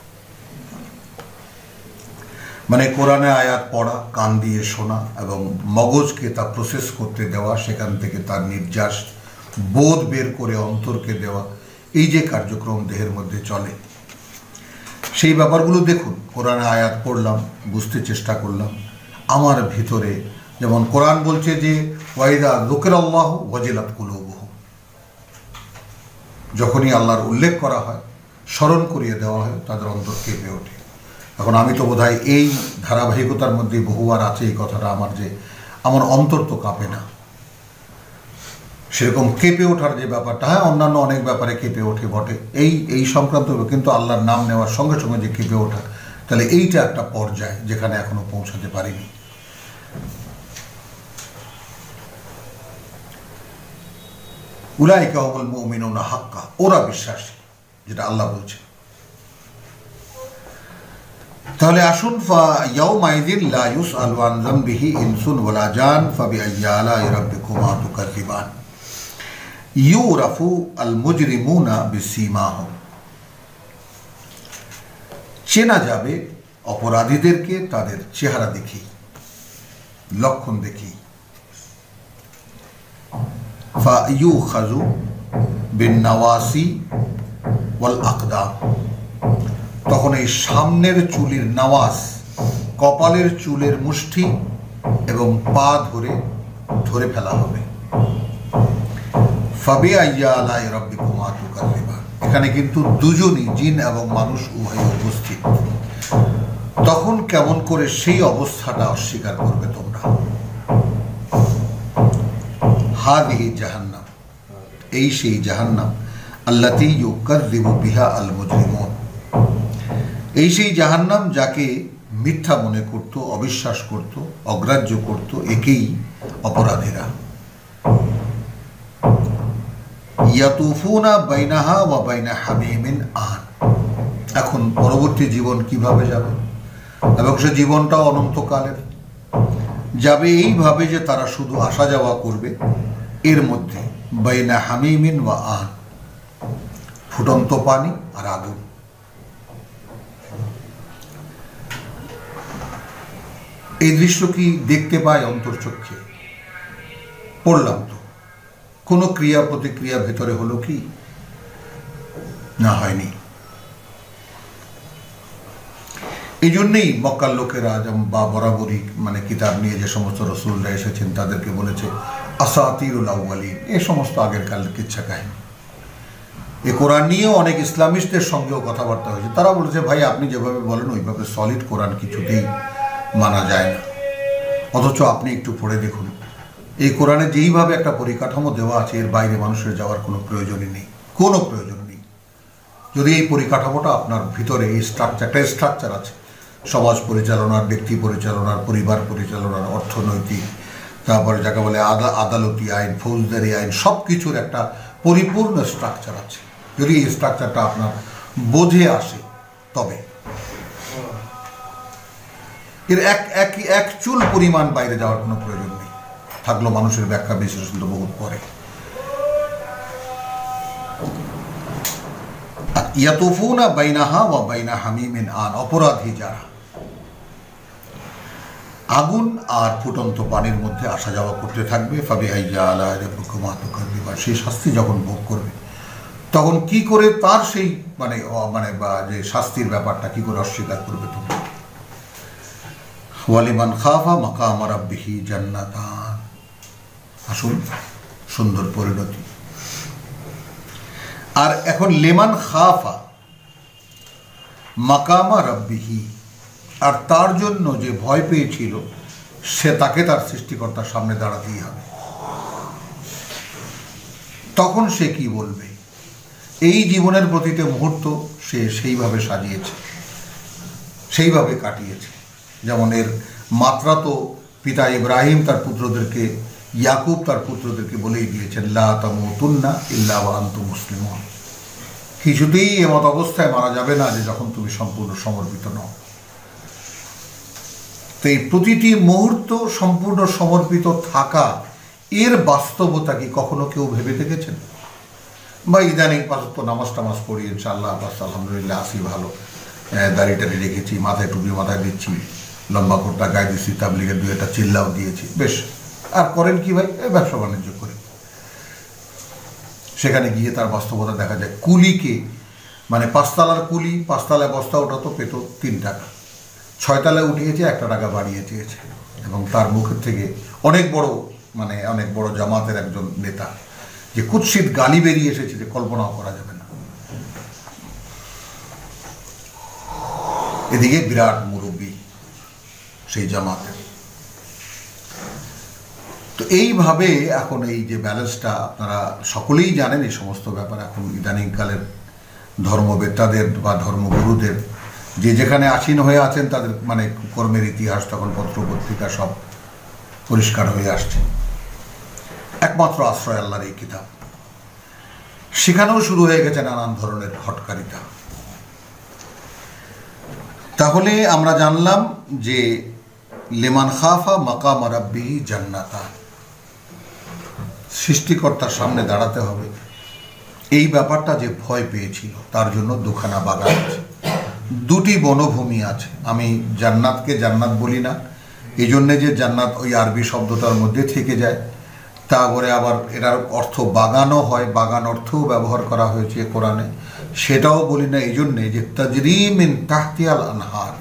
মানে কোরআনে আয়াত পড়া, কান দিয়ে শোনা এবং মগজকে তা প্রসেস করতে দেওয়া, সেখান থেকে তার নির্যাস বোধ বের করে অন্তরকে দেওয়া, এই যে কার্যক্রম দেহের মধ্যে চলে, সেই ব্যাপারগুলো দেখুন। কোরআনে আয়াত পড়লাম, বুঝতে চেষ্টা করলাম, আমার ভিতরে যেমন কোরআন বলছে যে ওয়াইদা যুকিরাল্লাহু ওয়াজিলাত কুলুবুহুম, যখনই আল্লাহর উল্লেখ করা হয়, স্মরণ করিয়ে দেওয়া হয়, তাদের অন্তর কেঁপে ওঠে। এখন আমি তো বোধহয় এই ধারাবাহিকতার মধ্যে বহুবার আছে এই কথাটা আমার, যে আমার অন্তর তো কাঁপে না, সেরকম কেঁপে ওঠার যে ব্যাপারটা, হ্যাঁ অন্যান্য অনেক ব্যাপারে কেঁপে ওঠে বটে, এই এই সংক্রান্ত, কিন্তু আল্লাহর নাম নেওয়ার সঙ্গে সঙ্গে যে কেঁপে ওঠা, তাহলে এইটা একটা পর্যায় যেখানে এখনো পৌঁছাতে পারিনি। উলাইকা হুমুল মুমিনুনা হাক্কা, ওরা বিশ্বাসী, যেটা আল্লাহ বলছে। তাহলে আসুন, ফায়াউমাইযিন লা ইউসআলু আন যানবিহি ইনসুন ওয়ালা জান ফাবিআইয়ি আলাই রাব্বিকুমা তুকাযিবান। ইউরাফু আল মুজরিমুনা বিসীমাহুম, চেনা যাবে অপরাধীদেরকে তাদের চেহারা দেখি, লক্ষণ দেখি। ফায়ুখাযু বিন-নাওয়াসি ওয়াল আকদাম, তখন এই সামনের চুলের নাওয়াস, কপালের চুলের মুষ্টি এবং পা ধরে ধরে ফেলা হবে। ফাবিআইয়ি আলাই রাব্বিকুমা তুকাযযিবান, এখানে কিন্তু দুজনই, জিন এবং মানুষ উভয় উপস্থিত। তখন কেমন করে সেই অবস্থাটা অস্বীকার করবে তোমরা? হাদিহি জাহান্নাম, এই সেই জাহান্নাম, আল্লাতী ইউকাযযিবু বিহা আল মুজরিমুন, এই সেই জাহান্নাম যাকে মিথ্যা মনে করত, অবিশ্বাস করত, অগ্রাহ্য করত, একেই অপরাধীরা। ইয়াতুফুনা বাইনাহা ওয়া বাইনা হামিমিন আন, এখন পরবর্তী জীবন কিভাবে যাবে? এবং সে জীবনটা অনন্তকালের যাবে এইভাবে যে তারা শুধু আসা যাওয়া করবে এর মধ্যে, বাইনা হামিমিন ওয়া আন, ফুটন্ত পানি আর আগুন। এই দৃশ্য কি দেখতে পায় অন্তর্চক্ষে? পড়লাম তো, কোনো ক্রিয়া প্রতিক্রিয়া ভেতরে হলো কি? না, হয়নি। এই জন্যেই মক্কার লোকেরা বা বরাবরই মানে কিতাব নিয়ে যে সমস্ত রসুলরা এসেছেন তাদেরকে বলেছে আসাতিরুল আউয়ালিন, এ সমস্ত আগের কালের কিচ্ছা কাহিনী। এ কোরআন নিয়েও অনেক ইসলামিস্টদের সঙ্গেও কথাবার্তা হয়েছে, তারা বলেছে ভাই আপনি যেভাবে বলেন ওইভাবে সলিড কোরআন কিছুতেই মানা যায় না। অথচ আপনি একটু পড়ে দেখুন, এই কোরআনে যেইভাবে একটা পরিকাঠামো দেওয়া আছে এর বাইরে মানুষের যাওয়ার কোনো প্রয়োজনই নেই, কোনো প্রয়োজন নেই। যদি এই পরিকাঠামোটা আপনার ভিতরে, এই স্ট্রাকচার, একটা স্ট্রাকচার আছে সমাজ পরিচালনার, ব্যক্তি পরিচালনার, পরিবার পরিচালনার, অর্থনৈতিক, তারপরে যাকে বলে আদা আদালতি আইন, ফৌজদারি আইন, সব কিছুর একটা পরিপূর্ণ স্ট্রাকচার আছে। যদি এই স্ট্রাকচারটা আপনার বোঝে আসে তবে এর এক এক এক চুল পরিমাণ বাইরে যাওয়ার কোনো প্রয়োজন নেই, থাকলো মানুষের ব্যাখ্যা বিশ্লেষণ তো বহুত পরে। ইয়াতুফুনা বাইনাহা ওয়া বাইনা হামিমিন আন, অপরাধী যারা আগুন আর ফুটন্ত পানির মধ্যে আসা যাওয়া করতে থাকবে। ফাবিআইয়ি আলাই রাব্বিকুমা তুকাযযিবান, সেই শাস্তি যখন ভোগ করবে তখন কি করে তার সেই মানে মানে বা যে শাস্তির ব্যাপারটা কি করে অস্বীকার করবে তুমি? ওয়ালিমান খাফা মাকামা রাব্বিহি জান্নাতান, আসুন সুন্দর পরিণতি। আর এখন লিমান খাফা মাকামা রাব্বিহি, আর তার জন্য যে ভয় পেয়েছিল সে, তাকে তার সৃষ্টিকর্তার সামনে দাঁড়াতেই হবে। তখন সে কি বলবে? এই জীবনের প্রতিটি মুহূর্ত সে সেইভাবে সাজিয়েছে, সেইভাবে কাটিয়েছে। যেমন এর মাত্রা তো পিতা ইব্রাহিম তার পুত্রদেরকে, ইয়াকুব তার পুত্রদেরকে বলেই দিয়েছেন, লা তামুতুন্না ইল্লা ওয়া আনতুম মুসলিমুন, কিছুতেই এমত অবস্থায় মারা যাবে না যে যখন তুমি সম্পূর্ণ সমর্পিত নও। তো এই প্রতিটি মুহূর্ত সম্পূর্ণ সমর্পিত থাকা, এর বাস্তবতা কি কখনো কেউ ভেবে দেখেছেন? বা ইদানিং পাঁচ ওয়াক্ত নামাজ টামাজ পড়ি, ইনশাআল্লাহ বাস আলহামদুলিল্লাহ আসি ভালো, দাড়ি টাড়ি রেখেছি, মাথায় টুপি মাথায় দিচ্ছি, লম্বা কোটটা গায়ে দিচ্ছি, তাবলিগের দুই একটা চিল্লাও দিয়েছি, বেশ। আর করেন কি ভাই? ব্যবসা বাণিজ্য করে। সেখানে গিয়ে তার বাস্তবতা দেখা যায়, কুলিকে মানে পাঁচতলার কুলি, পাঁচতলায় বস্তা ওঠাতো, পেত তিন টাকা, ছয়তলায় উঠিয়েছে, একটা টাকা বাড়িয়ে চেয়েছে। এবং তার মুখের থেকে অনেক বড় মানে অনেক বড় জামাতের একজন নেতা যে কুৎসিত গালি বেরিয়ে এসেছে যে কল্পনাও করা যাবে না। এদিকে বিরাট মুরব্বী সেই জামাতের। তো এইভাবে এখন এই যে ব্যালেন্সটা আপনারা সকলেই জানেন, এই সমস্ত ব্যাপার এখন ইদানিংকালের ধর্মবেত্তাদের বা ধর্মগুরুদের যে যেখানে আসীন হয়ে আছেন তাদের মানে কর্মের ইতিহাস তখন পত্র পত্রিকা সব পরিষ্কার হয়ে আসছে। একমাত্র আশ্রয় আল্লাহর এই কিতাব, সেখানেও শুরু হয়ে গেছে নানান ধরনের হটকারিতা। তাহলে আমরা জানলাম যে লিমান খাফা মাকামা রাব্বিহি জান্নাতান, সৃষ্টিকর্তার সামনে দাঁড়াতে হবে, এই ব্যাপারটা যে ভয় পেয়েছিল তার জন্য দুখানা বাগান আছে। দুটি বনভূমি আছে। আমি জান্নাতকে জান্নাত বলি না এই জন্যে যে জান্নাত ওই আরবি শব্দটার মধ্যে থেকে যায়, তারপরে আবার এটার অর্থ বাগানও হয়, বাগান অর্থও ব্যবহার করা হয়েছে কোরআনে, সেটাও বলি না এই জন্যে যে তাজরি মিন তাহতিয়াল আনহার,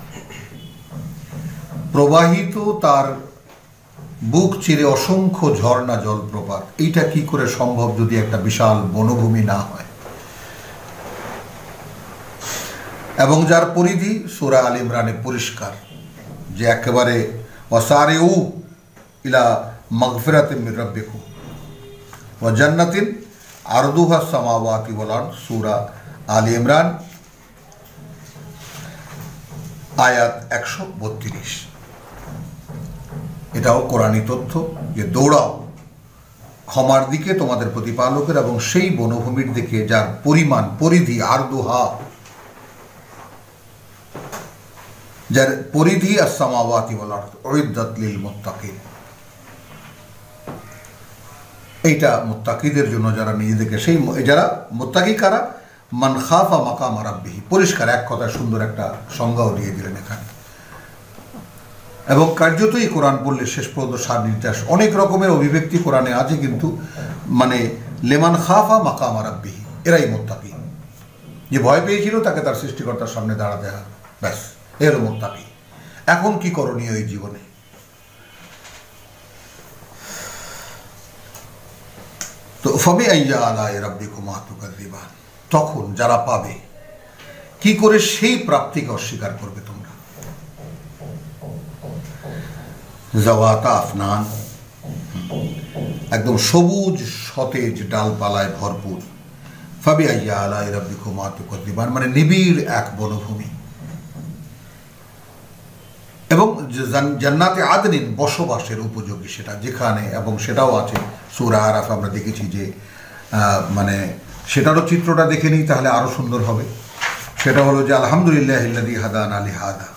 প্রবাহিত তার বুক চিরে অসংখ্য ঝর্ণা জলপ্রপাত। এইটা কি করে সম্ভব যদি একটা বিশাল বনভূমি না হয়? এবং যার পরিধি সূরা আল ইমরানে পরিষ্কার যে একেবারে ওয়াসারিউ ইলা মাগফিরাতিন মির রাব্বিকুম ওয়া জান্নাতিন আরদুহা সামাওয়াতি ওয়াল আরদ, সূরা আল ইমরান আয়াত একশো বত্রিশ। এটাও কোরআনী তথ্য যে দৌড়াও ক্ষমার দিকে তোমাদের প্রতিপালকের এবং সেই বনভূমির দিকে যার পরিমাণ পরিধি আরদুহা, যার পরিধি as-সামাওয়াতি ওয়াল আরদ উইদ্দাত লিল মুত্তাকিন। এইটা মুত্তাকিদের জন্য, যারা নিজেদেরকে সেই যারা মুত্তাকি কারা, মান খাফা মাকাম রাব্বিহি, পরিষ্কার এক কথায় সুন্দর একটা সংজ্ঞাও দিয়ে দিলেন এখানে। এবং কার্যতই কোরআন পড়লে শেষ পর্যন্ত সার নির্দেশ, অনেক রকমের অভিব্যক্তি কোরআনে আছে, কিন্তু মানে লেমান খাফা মাকাম রাব্বিহি, এরাই মুত্তাকি। যে ভয় পেয়েছিল তাকে তার সৃষ্টিকর্তার সামনে দাঁড়াতে হবে, ব্যাস এ হলো মুত্তাকি। এখন কি করণীয় এই জীবনে? তো ফাবি আইয়া আলাই রাব্বিকুমা তুকাযিবান, তখন যারা পাবে কি করে সেই প্রাপ্তিকে অস্বীকার করবে তোমরা? জাওয়াতা আফনান, একদম সবুজ সতেজ ডালপালায় ভরপুর। ফাবি আইয়া আলাই রাব্বিকুমা তুকাযিবান মানে নিবিড় এক বনভূমি, এবং জান্নাতে আদনিন বসবাসের উপযোগী সেটা, যেখানে এবং সেটাও আছে সূরা আরাফ। আমরা দেখেছি যে মানে সেটারও চিত্রটা দেখে নিই তাহলে আরো সুন্দর হবে। সেটা হলো যে আলহামদুলিল্লাহিল্লাযী হাদানা লিহাদা,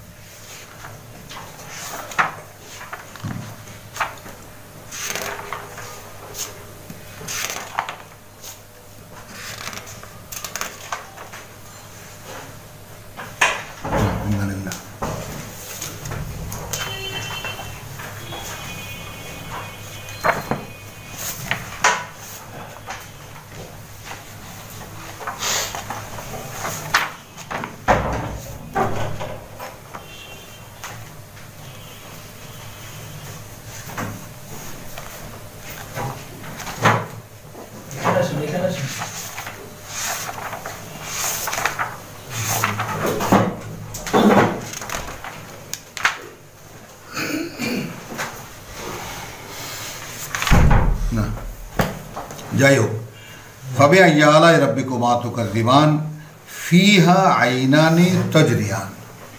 যাই হোক, ফাবি আইয়া আলাই রাব্বিকুমা তুকাযিবান ফিহা আইনানি তাজরিয়ান।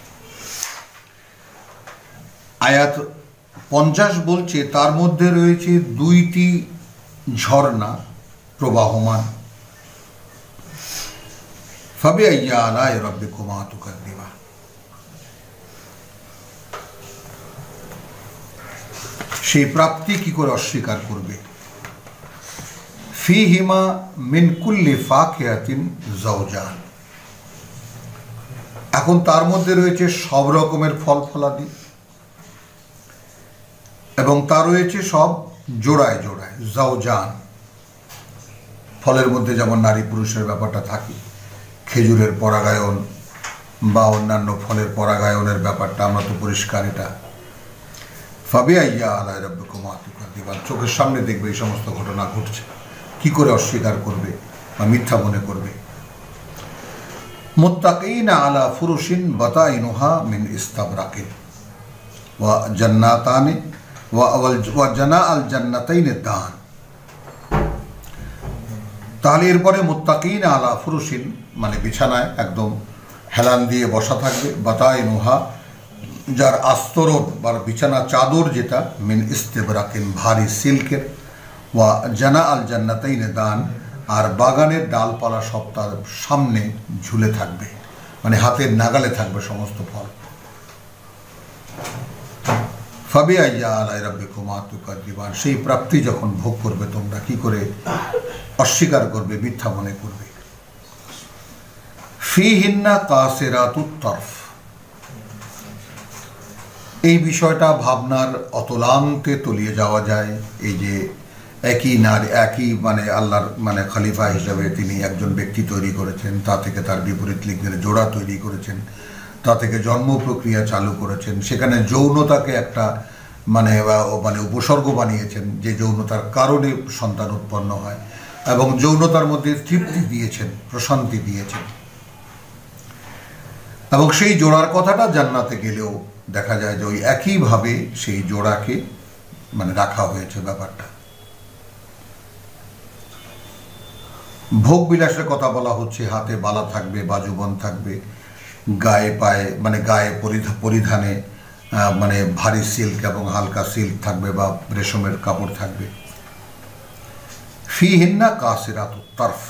আয়াত পঞ্চাশ বলছে তার মধ্যে রয়েছে দুইটি ঝর্ণা প্রবাহমান। ফাবি আইয়া আলাই রাব্বিকুমা তুকাযিবান, সেই প্রাপ্তি কি করে অস্বীকার করবে? ফিহিমা মিন কুল্লি ফাকিহাতিন যাওজান, এখন তার মধ্যে রয়েছে সব রকমের ফল ফলাদি, এবং তার রয়েছে সব জোড়ায় জোড়ায় যাওজান। ফলের মধ্যে যেমন নারী পুরুষের ব্যাপারটা থাকে, খেজুরের পরাগায়ন বা অন্যান্য ফলের পরাগায়নের ব্যাপারটা আমরা তো পরিষ্কার। এটা ফাবি আইয়া আলাই রাব্বিকুমা তুকাযিবান, চোখের সামনে দেখবে এই সমস্ত ঘটনা ঘটছে, কি করে অস্বীকার করবে বা মিথ্যা মনে করবে? মুত্তাকিনা আলা ফুরুশিন বাতাইনুহা মিন ইস্তাবরাকিন ওয়া জান্নাতানি ওয়া ওয়া জানা আল জান্নাতাইনি দান। তাহলে এরপরে মুত্তাকিনা আলা ফুরুশিন মানে বিছানায় একদম হেলান দিয়ে বসা থাকবে, বাতাইনুহা যার আস্তরণ বা বিছানা চাদর যেটা, মিন ইস্তাবরাকিন ভারী সিল্কের, ওয়া জানা আল জান্নাতাইনে দান, আর বাগানের ডালপালা সব তার সামনে ঝুলে থাকবে, মানে হাতের নাগালে থাকবে সমস্ত ফল। ফাবি আইয়া আলাই রাব্বিকুমা তুকাযিবান, সেই প্রাপ্তি যখন ভোগ করবে তোমরা কি করে অস্বীকার করবে, মিথ্যা মনে করবে? ফিহিন্না কাসিরাতুত তরফ, এই বিষয়টা ভাবনার অতলান্তে তলিয়ে যাওয়া যায়। এই যে একই নারী, একই মানে আল্লাহর মানে খলিফা হিসাবে তিনি একজন ব্যক্তি তৈরি করেছেন, তা থেকে তার বিপরীত লিঙ্গের জোড়া তৈরি করেছেন, তা থেকে জন্ম প্রক্রিয়া চালু করেছেন, সেখানে যৌনতাকে একটা মানে মানে উপসর্গ বানিয়েছেন, যে যৌনতার কারণে সন্তান উৎপন্ন হয়, এবং যৌনতার মধ্যে তৃপ্তি দিয়েছেন, প্রশান্তি দিয়েছেন। এবং সেই জোড়ার কথাটা জান্নাতে গেলেও দেখা যায় যে ওই একইভাবে সেই জোড়াকে মানে রাখা হয়েছে। ব্যাপারটা ভোগ বিলাসের কথা বলা হচ্ছে, হাতে বালা থাকবে, বাজুবন থাকবে, গায়ে পায়ে মানে গায়ে পরিধানে মানে ভারী সিল্ক এবং হালকা সিল্ক থাকবে বা রেশমের কাপড় থাকবে। ফিহিন্না কাসিরাতুত তরফ,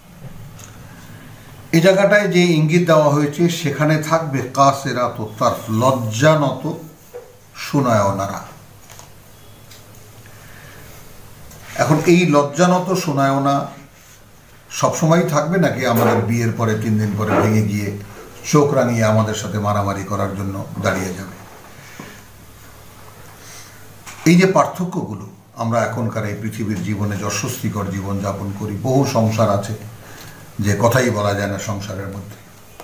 এই জায়গাটায় যে ইঙ্গিত দেওয়া হয়েছে সেখানে থাকবে কাসিরাতুত তরফ, লজ্জানত সুনয়নারা। এখন এই লজ্জানত সুনয়না সবসময় থাকবে নাকি আমাদের বিয়ের পরে তিন দিন পরে ভেঙে গিয়ে চোখ রাঙিয়ে আমাদের সাথে মারামারি করার জন্য দাঁড়িয়ে যাবে? এই যে পার্থক্যগুলো, আমরা এখনকার এই পৃথিবীর জীবনে যে অস্বস্তিকর জীবনযাপন করি, বহু সংসার আছে যে কথাই বলা যায় না সংসারের মধ্যে,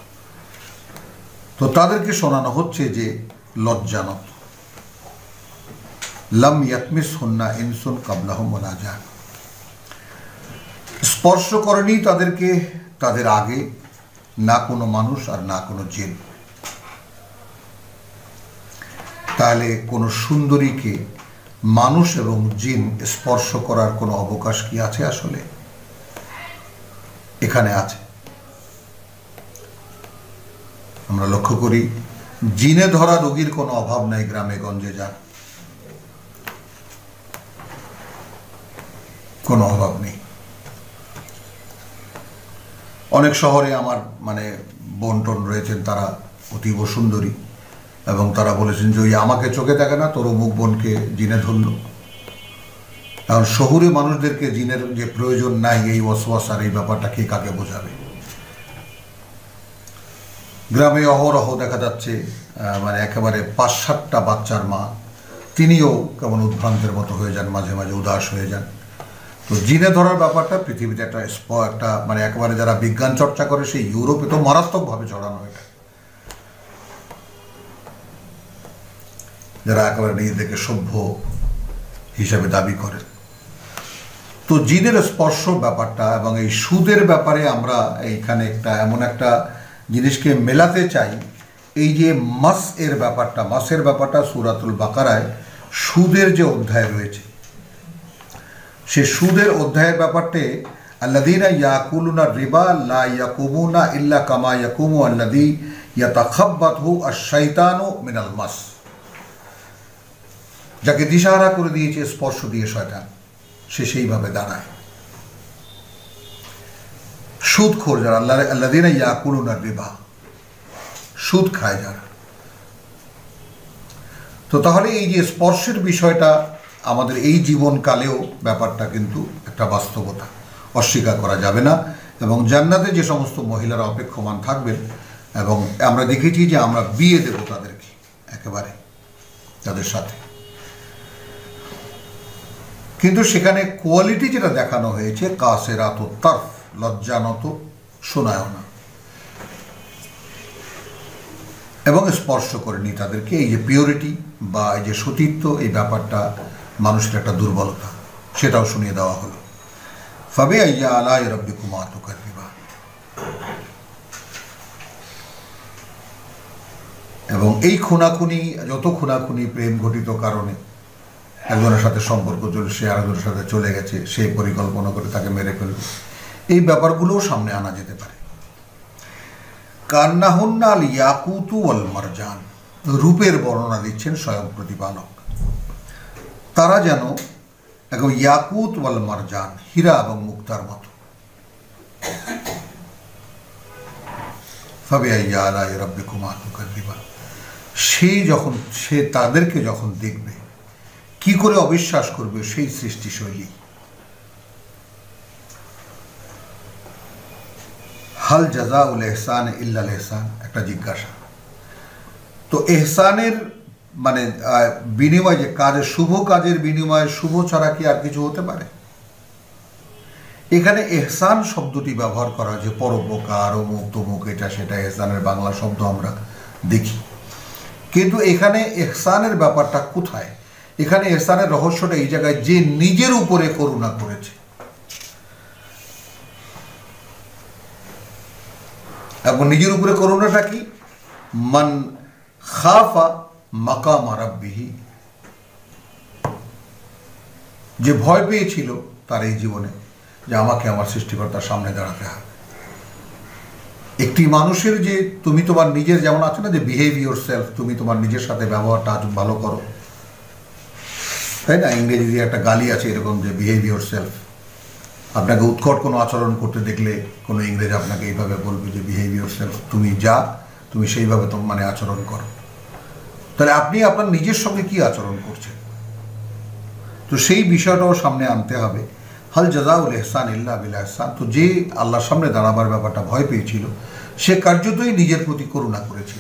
তো তাদেরকে শোনানো হচ্ছে যে লজ্জানত, লাম ইয়াতমিসহুন্না ইনসুন কাবলাহুম ওয়ালা জান, স্পর্শ করেনি তাদেরকে তাদের আগে না কোনো মানুষ আর না কোনো জিন। তাহলে কোনো সুন্দরীকে মানুষ এবং জিন স্পর্শ করার কোনো অবকাশ কি আছে? আসলে এখানে আছে। আমরা লক্ষ্য করি জিনে ধরা রোগীর কোনো অভাব নাই গ্রামে গঞ্জে, যান কোনো অভাব নেই। অনেক শহরে আমার মানে বোন টোন রয়েছেন, তারা অতীব সুন্দরী, এবং তারা বলেছেন যে ওই আমাকে চোখে দেখে না, তোর অমুক বোনকে জিনে ধরল। কারণ শহুরে মানুষদেরকে জিনের যে প্রয়োজন নাই, এই ওয়াসওয়াসার এই ব্যাপারটা কে কাকে বোঝাবে? গ্রামে অহরহ দেখা যাচ্ছে মানে একেবারে পাঁচ সাতটা বাচ্চার মা, তিনিও কেমন উদ্ভ্রান্তের মতো হয়ে যান, মাঝে মাঝে উদাস হয়ে যান। তো জিনে ধরার ব্যাপারটা পৃথিবীতে একটা একটা মানে একেবারে যারা বিজ্ঞান চর্চা করে সেই ইউরোপে তো মারাত্মকভাবে ছড়ানো, এটা যারা একেবারে নিজেদেরকে সভ্য হিসাবে দাবি করে। তো জিনের স্পর্শ ব্যাপারটা এবং এই সুদের ব্যাপারে আমরা এইখানে একটা এমন একটা জিনিসকে মেলাতে চাই। এই যে মাস এর ব্যাপারটা, মাসের ব্যাপারটা সূরাতুল বাকারায় সুদের যে অধ্যায় রয়েছে, সে সুদের অধ্যায়ের ব্যাপারতে আল্লাযীনা ইয়াকুলুনা রিবা লা ইয়াকুমুনা ইল্লা কামা ইয়াকুমু আল্লাযী ইয়াতাখাব্বাতহু আশ-শাইতানু মিনাল মাস, যাকে দিশাহারা করে দিয়েছে স্পর্শ দিয়ে শয়তান, সে সেইভাবে দাঁড়ায়। সুদখোর যারা, আল্লাহ আল্লাযীনা ইয়াকুলুনা রিবা, সুদ খায় যারা। তো তাহলে এই যে স্পর্শের বিষয়টা আমাদের এই জীবনকালেও ব্যাপারটা কিন্তু একটা বাস্তবতা, অস্বীকার করা যাবে না। এবং জান্নাতে যে সমস্ত মহিলারা অপেক্ষমান থাকবেন, এবং আমরা দেখেছি যে আমরা বিয়ে দেব তাদেরকে একেবারে তাদের সাথে, কিন্তু সেখানে কোয়ালিটি যেটা দেখানো হয়েছে কাসিরাতুত তরফ, লজ্জানত সুনয়না, এবং স্পর্শ করেনি তাদেরকে। এই যে পিওরিটি বা এই যে সতীত্ব, এই ব্যাপারটা মানুষের একটা দুর্বলতা, সেটাও শুনিয়ে দেওয়া হলো। ফাবিআইয়ি আলাই রাব্বিকুমা তুকাযযিবান। এবং এই খুনাখুনি, যত খুনাখুনি প্রেম ঘটিত কারণে একজনের সাথে সম্পর্ক চলে, সে আরেকজনের সাথে চলে গেছে, সেই পরিকল্পনা করে তাকে মেরে ফেলবে, এই ব্যাপারগুলোও সামনে আনা যেতে পারে। কান্নাহুন্না আল ইয়াকুতু ওয়াল মারজান, রূপের বর্ণনা দিচ্ছেন স্বয়ং প্রতিপালক। তারা যেন এখন ইয়াকুত ওয়াল মারজান, হীরা এবং মুক্তার মতো। ফাবিআইয়ি আলাই রাব্বিকুমা তুকাযযিবান, সেই যখন সে তাদেরকে যখন দেখবে, কি করে অবিশ্বাস করবে সেই সৃষ্টিশৈলী। হাল জাযাউল ইহসান ইল্লাল ইহসান, একটা জিজ্ঞাসা। তো এহসানের মানে বিনিময়, যে কাজের শুভ কাজের বিনিময়ে শুভ ছাড়া কি আর কিছু হতে পারে? এখানে এহসান শব্দটি ব্যবহার করা হয়েছে, পরোপকার, অমুক তমুক, এটা সেটা এহসানের বাংলা শব্দ আমরা দেখি, কিন্তু এখানে এহসানের ব্যাপারটা কোথায়? এখানে এহসানের রহস্যটা এই জায়গায় যে নিজের উপরে করুণা করেছে। এবং নিজের উপরে করুণাটা কি? মান খাফা মাকাম রাব্বিহি, যে ভয় পেয়েছিল তার এই জীবনে যে আমাকে আমার সৃষ্টিকর্তার সামনে দাঁড়াতে হবে। একটি মানুষের যে তুমি তোমার নিজের, যেমন আছে না যে বিহেভ ইয়োর সেলফ, তুমি তোমার নিজের সাথে ব্যবহারটা আজ ভালো করো, তাই না? ইংরেজি দিয়ে একটা গালি আছে এরকম, যে বিহেভ ইয়োর সেলফ। আপনাকে উৎকট কোনো আচরণ করতে দেখলে কোনো ইংরেজ আপনাকে এইভাবে বলবে যে বিহেভ ইয়োর সেলফ, তুমি যা, তুমি সেইভাবে তো মানে আচরণ করো। তাহলে আপনি আপনার নিজের সঙ্গে কি আচরণ করছেন? তো সেই বিষয়টাও সামনে আনতে হবে। হাল জাযাউল ইহসান ইল্লা বিল ইহসান। তো যে আল্লাহর সামনে দাঁড়াবার ব্যাপারটা ভয় পেয়েছিল, সে কার্যতই নিজের প্রতি করুণা করেছিল।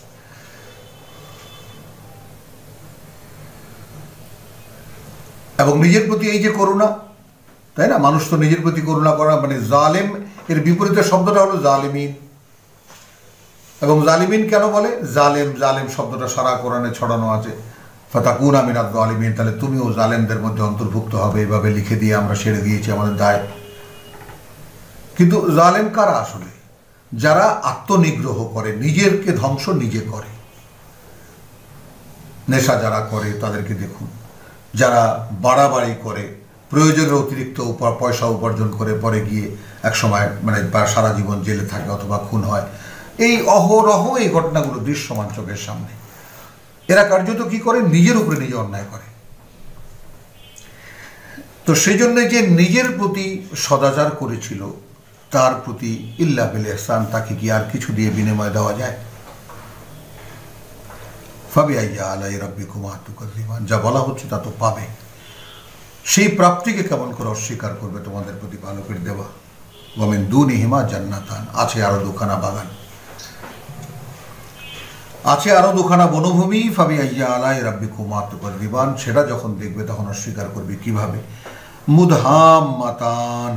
এবং নিজের প্রতি এই যে করুণা, তাই না? মানুষ তো নিজের প্রতি করুণা করা মানে জালেম, এর বিপরীতে শব্দটা হলো জালিমিন। এবং জালিমিন কেন বলে? জালেম জালেম শব্দটা সারা কোরআনে ছড়ানো আছে, ফাতাকুনা মিনাজ জালিমিন, তাহলে তুমিও জালেমদের মধ্যে অন্তর্ভুক্ত হবে, এভাবে লিখে দিয়ে আমরা ছেড়ে দিয়েছি আমাদের দায়। কিন্তু জালেম কারা আসলে? যারা আত্মনিগ্রহ করে, নিজেরকে ধ্বংস নিজে করে। নেশা যারা করে তাদেরকে দেখুন, যারা বাড়াবাড়ি করে, প্রয়োজনের অতিরিক্ত পয়সা উপার্জন করে পরে গিয়ে এক সময় মানে সারা জীবন জেলে থাকে অথবা খুন হয়, এই অহরহ এই ঘটনাগুলো দৃশ্যমান চোখের সামনে। এরা কার্যত কি করে? নিজের উপরে নিজে অন্যায় করে। তো সেই জন্য যে নিজের প্রতি সদাচার করেছিল, তার প্রতি ইল্লা বিল ইহসান, তাকে কি আর কিছু দিয়ে বিনিময় দেওয়া যায়? ফাবিআইয়ি আলাই রাব্বিকুমা তুকাযযিবান, যা বলা হচ্ছে তা তো পাবে, সেই প্রাপ্তিকে কেমন করে অস্বীকার করবে? তোমাদের প্রতি ভালো করে দেওয়া। ওয়া মিন দুনিহিমা জান্নাতান, আছে আরো দুখানা বাগান, আছে আরো দুখানা বনভূমি। ফাবিআইয়ি আলাই রাব্বিকুমা তুকাযযিবান, সেটা যখন দেখবে তখন অস্বীকার করবে কিভাবে? মুদহাম্মাতান,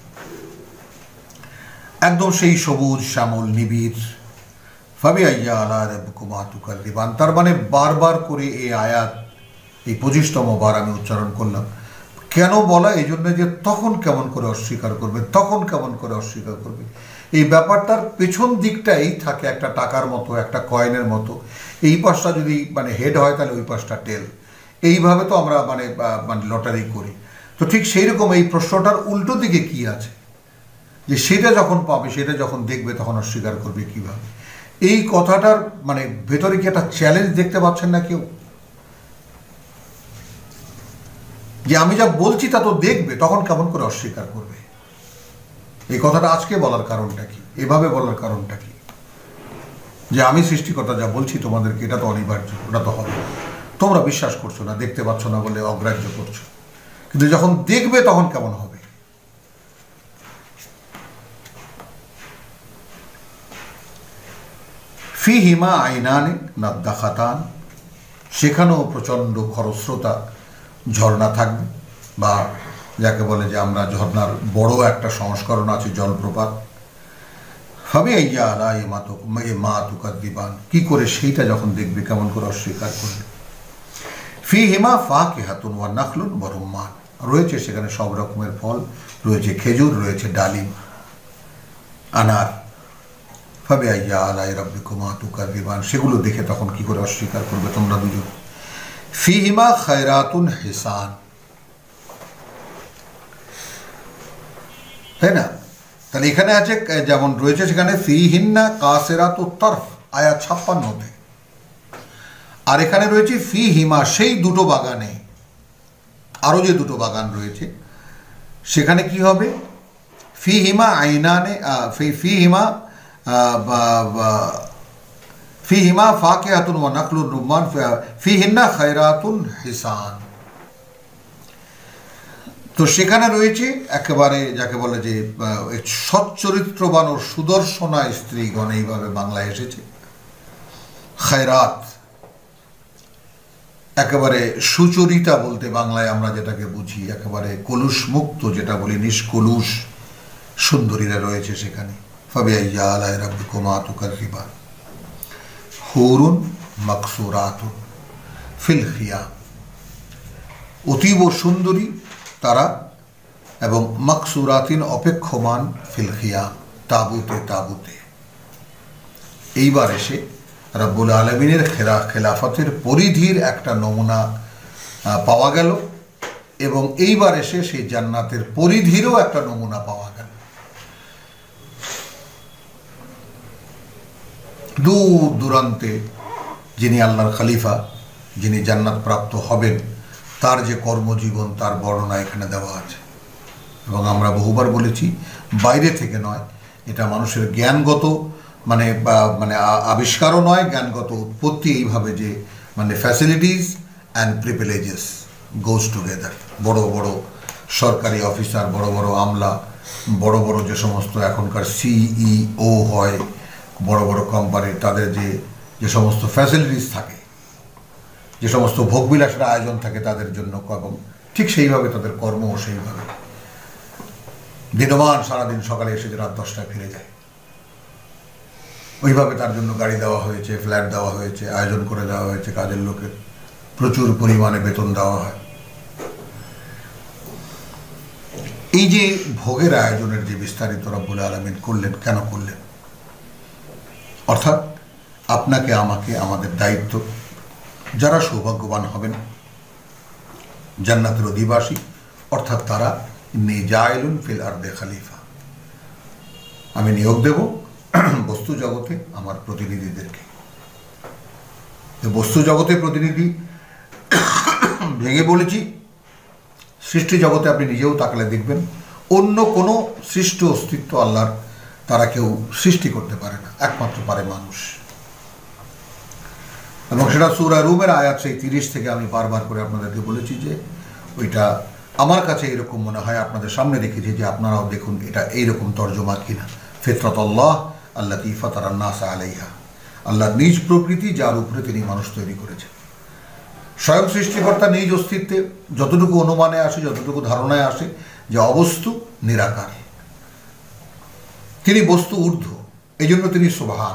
একদম সেই সবুজ শ্যামল নিবিড়। ফাবিআইয়ি আলাই রাব্বিকুমা তুকাযযিবান, তার মানে বারবার করে এই আয়াত, এই পঁচিশতম বার আমি উচ্চারণ করলাম। কেন বলা? এই জন্য যে তখন কেমন করে অস্বীকার করবে, তখন কেমন করে অস্বীকার করবে। এই ব্যাপারটার পেছন দিকটাই থাকে একটা টাকার মতো, একটা কয়েনের মতো। এই পাশটা যদি মানে হেড হয় তাহলে ওই পাশটা টেল। এইভাবে তো আমরা মানে মানে লটারি করি। তো ঠিক সেই রকম এই প্রশ্নটার উল্টো দিকে কি আছে, যে সেটা যখন পাবে, সেটা যখন দেখবে তখন অস্বীকার করবে কিভাবে। এই কথাটার মানে ভেতরে কি একটা চ্যালেঞ্জ দেখতে পাচ্ছেন না কেউ? যে আমি যা বলছি তা তো দেখবে, তখন কেমন করে অস্বীকার করবে। এই কথাটা আজকে বলার কারণটা কি, এভাবে বলার কারণটা কি? যে আমি সৃষ্টিকর্তা যা বলছি তোমাদেরকে, এটা তো অনিবার্য, ওটা তো হবে। তোমরা বিশ্বাস করছো না, দেখতে পাচ্ছ না বলে অগ্রাহ্য করছো, কিন্তু যখন দেখবে তখন কেমন হবে। ফিহিমা আইনানে নাদ্দাখাতান, সেখানেও প্রচণ্ড খরস্রোতা ঝর্ণা থাকবে, বা যাকে বলে যে আমরা ঝর্ণার বড় একটা সংস্করণ আছে, জলপ্রপাত। ফাবিআইয়ি আলাই মা তুকাযযিবান, কি করে সেইটা যখন দেখবে কেমন করে অস্বীকার করবে। ফিহিমা ফাকিহাতুন ওয়া নাখলুন ওয়া রুম্মান, রয়েছে সেখানে সব রকমের ফল, রয়েছে খেজুর, রয়েছে ডালিম, আনার। ফাবিআইয়ি আলাই রাব্বিকুমা তুকাযযিবান, সেগুলো দেখে তখন কি করে অস্বীকার করবে তোমরা দুজন। ফিহিমা খায়রাতুন হিসান, তাই না? তাহলে এখানে আছে যেমন রয়েছে সেখানে ফিহিন্না কাসিরাতুত তারফ, আয়াত ছাপ্পান্নতে। আর এখানে রয়েছে ফিহিমা, সেই দুটো বাগানে, আরো যে দুটো বাগান রয়েছে সেখানে কি হবে? ফিহিমা আইনানে, ফিহিমা ফিহিমা ফাকিহাতুন ওয়া নাখলুন রুম্মান ফিহিন্না খায়রাতুন হিসান। তো তো সেখানে রয়েছে একেবারে যাকে বলে যে সচ্চরিত্রবান ও সুদর্শনা স্ত্রীগণ, এইভাবে বাংলায় এসেছে। খায়রাত, একেবারে সুচরিতা বলতে বাংলায় আমরা যেটাকে বুঝি, একেবারে কলুষ মুক্ত যেটা বলি, নিষ্কলুষ সুন্দরীরা রয়েছে সেখানে। ফাবিআইয়ি আলাই রাব্বিকুমা তুকাযযিবান, হুরুন মাকসুরাতুন ফিল খিয়াম, অতীব সুন্দরী তারা, এবং মাকসুরাতিন অপেক্ষমান ফিল খিয়াম, তাবুতে তাবুতে। এইবার এসে রব্বুল আলমিনের খেলা খেলাফতের পরিধির একটা নমুনা পাওয়া গেল, এবং এইবার এসে সেই জান্নাতের পরিধিরও একটা নমুনা পাওয়া গেল। দূর দূরান্তে যিনি আল্লাহর খলিফা, যিনি জান্নাত প্রাপ্ত হবেন, তার যে কর্মজীবন, তার বর্ণনা এখানে দেওয়া আছে। এবং আমরা বহুবার বলেছি, বাইরে থেকে নয়, এটা মানুষের জ্ঞানগত মানে মানে আবিষ্কারও নয়, জ্ঞানগত উৎপত্তি। এইভাবে যে মানে facilities and privileges goes together. বড় বড় সরকারি অফিসার, বড় বড় আমলা, বড় বড় যে সমস্ত এখনকার সিইও হয় বড় বড় কোম্পানির, তাদের যে যে সমস্ত ফ্যাসিলিটিস থাকে, যে সমস্ত ভোগবিলাসের আয়োজন থাকে তাদের জন্য, এবং ঠিক সেইভাবে তাদের কর্মও সেইভাবে। দিনমান সারাদিন সকালে এসে যে রাত দশটায় ফিরে যায়, ওইভাবে তার জন্য গাড়ি দেওয়া হয়েছে, ফ্ল্যাট দেওয়া হয়েছে, আয়োজন করে দেওয়া হয়েছে, কাজের লোকের প্রচুর পরিমাণে বেতন দেওয়া হয়। এই যে ভোগের আয়োজনের যে বিস্তারিত রব্বুল আলামিন করলেন, কেন করলেন? অর্থাৎ আপনাকে আমাকে, আমাদের দায়িত্ব, যারা সৌভাগ্যবান হবেন জান্নাতের অধিবাসী, অর্থাৎ তারা নিজাইলুন ফিল আরদে খলিফা, আমি নিয়োগ দেব বস্তু জগতে আমার প্রতিনিধিদেরকে। বস্তু জগতে প্রতিনিধি ভেঙে বলেছি, সৃষ্টি জগতে আপনি নিজেও তাকালে দেখবেন অন্য কোনো সৃষ্ট অস্তিত্ব আল্লাহর তারা কেউ সৃষ্টি করতে পারে না, একমাত্র পারে মানুষ। এবং সেটা সূরা রুমের আয়াত সেই তিরিশ থেকে আমি বারবার করে আপনাদেরকে বলেছি যে ওইটা আমার কাছে এরকম মনে হয়, আপনাদের সামনে রেখেছি যে আপনারাও দেখুন এটা এইরকম তর্জমা কিনা। ফিতরাতাল্লাহ আল্লাতী ফাতারান নাস আলাইহা, আল্লাহর নিজ প্রকৃতি যার উপরে তিনি মানুষ তৈরি করেছেন। স্বয়ং সৃষ্টিকর্তা নিজ অস্তিত্বে যতটুকু অনুমানে আসে, যতটুকু ধারণায় আসে যে অবস্তু নিরাকার, তিনি বস্তু ঊর্ধ্ব, এই জন্য তিনি সুবহান।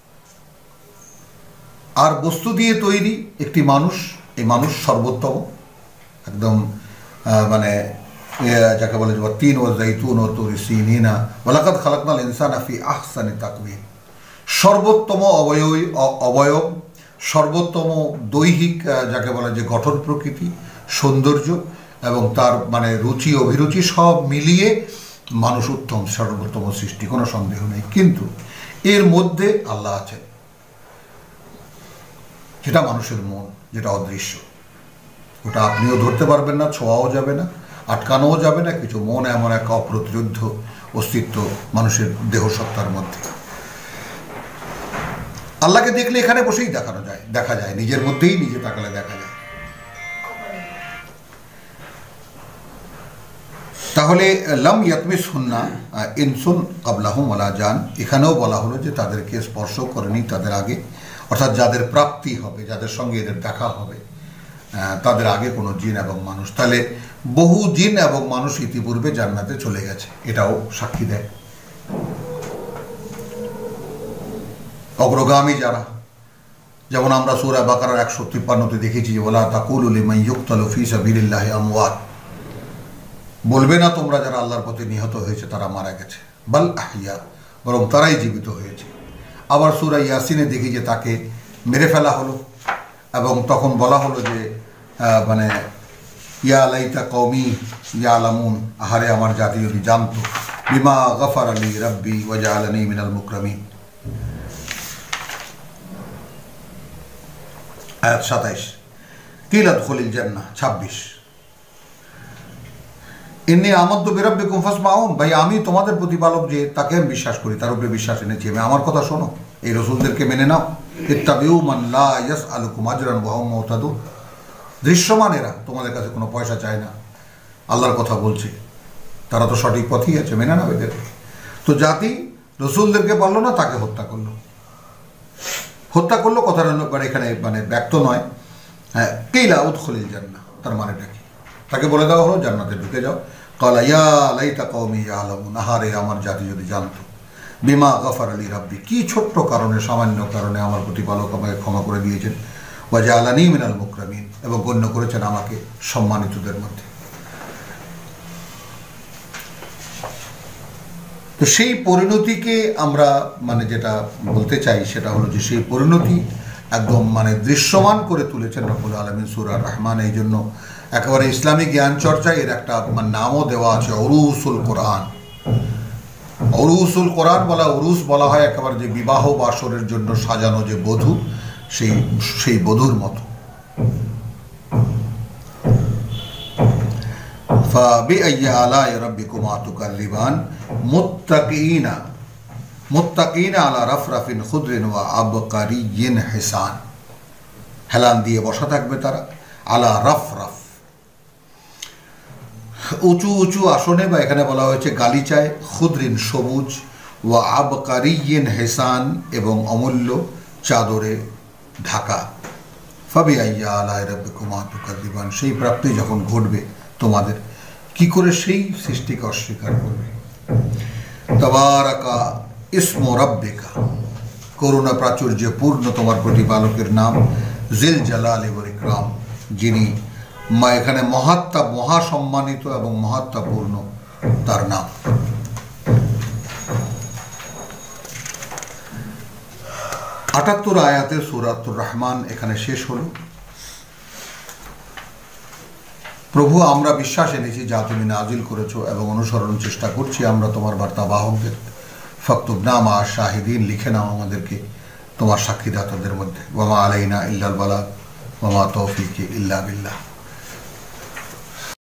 আর বস্তু দিয়ে তৈরি একটি মানুষ, এই মানুষ সর্বোত্তম, একদম মানে যাকে বলে যে তিন ও জাইতুন ও তুরি সিনিনা ওয়ালাকাদ খালাকনাল ইনসানা ফি আহসানি তাকওয়িম, সর্বোত্তম অবয়ব অবয়ব সর্বোত্তম দৈহিক যাকে বলে যে গঠন প্রকৃতি, সৌন্দর্য এবং তার মানে রুচি অভিরুচি সব মিলিয়ে মানুষ উত্তম, সর্বোত্তম সৃষ্টি, কোনো সন্দেহ নেই। কিন্তু এর মধ্যে আল্লাহ আছেন, যেটা মানুষের মন, যেটা অদৃশ্য, ওটা আপনিও ধরতে পারবেন না, ছোঁয়াও যাবে না, আটকানোও যাবে না কিছু। মন এমন এক অপ্রতিরোধ্য অস্তিত্ব মানুষের দেহসত্তার মধ্যে। আল্লাহকে দেখলে এখানে বসেই দেখানো যায়, দেখা যায় নিজের মধ্যেই, নিজে তাকালে দেখা যায়। তাহলে লাম ইয়াতমিসহুন্না ইনসুন ক্বাবলাহুম ওয়ালা জান, এখানেও বলা হলো যে তাদেরকে স্পর্শ করেনি তাদের আগে, অর্থাৎ যাদের প্রাপ্তি হবে, যাদের সঙ্গে এদের দেখা হবে, তাদের আগে কোনো জিন এবং মানুষ। তাহলে বহু জিন এবং মানুষ ইতিপূর্বে জান্নাতে চলে গেছে, এটাও সাক্ষী দেয়। অগ্রগামী যারা, যেমন আমরা সূরা বাকারার একশো তিপ্পান্নতে দেখেছি যে ওয়ালা তাকুলু লিমান ইউকতালু ফি সাবিলিল্লাহি আমওয়াত, বলবে না তোমরা যারা আল্লাহর পথে নিহত হয়েছে তারা মারা গেছে, বাল আহইয়া, বরং তারাই জীবিত হয়েছে। আবার সূরা ইয়াসিনে দেখি যে তাকে মেরে ফেলা হলো, এবং তখন বলা হলো যে মানে ইয়া লাইতা কওমি ইয়ালামুন, আহারে আমার জাতি যদি জানতো, বিমা গফার আলী রব্বি ওয়া জাআলানি মিনাল মুকরামিন। আয়াত সাতাইশ। কিল আদখুলিল জান্নাহ ছাব্বিশ। ইন্নী আমাদতু বিরাব্বিকুম ফাসমাউন, ভাই আমি তোমাদের প্রতিপালক যে তাকে আমি বিশ্বাস করি, তার উপরে বিশ্বাস এনেছি আমি, আমার কথা শোনো, এই রসুলদেরকে মেনে নাও। ইত্তাবিউ মান লা ইয়াসআলুকুম আজরান ওয়া হুম মুহতাদুন, দৃশ্যমান এরা, তোমাদের কাছে কোনো পয়সা চায় না, আল্লাহর কথা বলছে, তারা তো সঠিক পথেই আছে, মেনে না এদের। তো জাতি রসুলদেরকে বললো না, তাকে হত্যা করলো। হত্যা করলো কথাটা মানে এখানে মানে ব্যক্ত নয়। হ্যাঁ, কিলা উদখুলিল জান্নাহ, তার মানেটা কি? তাকে বলে দেওয়া হলো জান্নাতে ঢুকে যাও। ক্বালা ইয়া লাইতা কওমি ইয়ালামুন, আহারে আমার জাতি যদি জানতো, বিমা গফার আলী রাব্বি, কি ছোট্ট কারণে, সামান্য কারণে আমার প্রতিপালক আমাকে ক্ষমা করে দিয়েছেন, ওয়া জাআলানি মিনাল মুকরামিন, এবং গণ্য করেছেন আমাকে সম্মানিতদের মধ্যে। তো সেই পরিণতিকে আমরা মানে যেটা বলতে চাই সেটা হলো যে সেই পরিণতি একদম মানে দৃশ্যমান করে তুলেছেন রব্বুল আলামিন সূরা রহমান। এই জন্য একেবারে ইসলামিক জ্ঞান চর্চায় এর একটা নামও দেওয়া আছে, উরুসুল কোরআন। উরুসুল কোরআন বলা, উরুস বলা হয় একেবারে যে বিবাহ বাসরের জন্য সাজানো যে বধূ, সেই সেই বধূর মতো। ফাবিআইয়ি আলাই রাব্বিকুমা তুকাল্লিবান মুত্তাকিনা মুত্তাকিনা আলা রাফরাফিন খুদরিন ওয়া আবকারিয়িন হিসান, হেলান দিয়ে বসা থাকবে তারা, আলা রাফরাফ, উঁচু উঁচু আসনে, বা এখানে বলা হয়েছে গালিচায়, খুদরিন সবুজ, ওয়া আবকারিয়িন হিসান এবং অমূল্য চাদরে ঢাকা। ফাবিআইয়ি আলাই রাব্বিকুমা তুকাল্লিবান, সেই প্রাপ্তি যখন ঘটবে তোমাদের, কি করে সেই সৃষ্টিকে অস্বীকার করবে? তাবারাকা ইসমু রাব্বিকা, করুণা প্রাচুর্যে পূর্ণ তোমার প্রতিপালকের নাম, জিল জালালি ওয়াল ইকরাম, যিনি মা এখানে মহাত্মা, মহাসম্মানিত এবং মহাত্মাপূর্ণ তার নাম। আটাত্তর আয়াতের সূরাতুর রহমান এখানে শেষ হলো। প্রভু, আমরা বিশ্বাস এনেছি যা তুমি নাজিল করেছো এবং অনুসরণ চেষ্টা করছি আমরা তোমার বার্তা বাহকদের। ফাকতুবনা মা শাহিদিন, লিখে নাও আমাদেরকে তোমার সাক্ষীদাতাদের মধ্যে। ওয়া মা আলাইনা ইল্লাল বালাগ ওয়া মা তৌফিকি ইল্লা বিল্লাহ।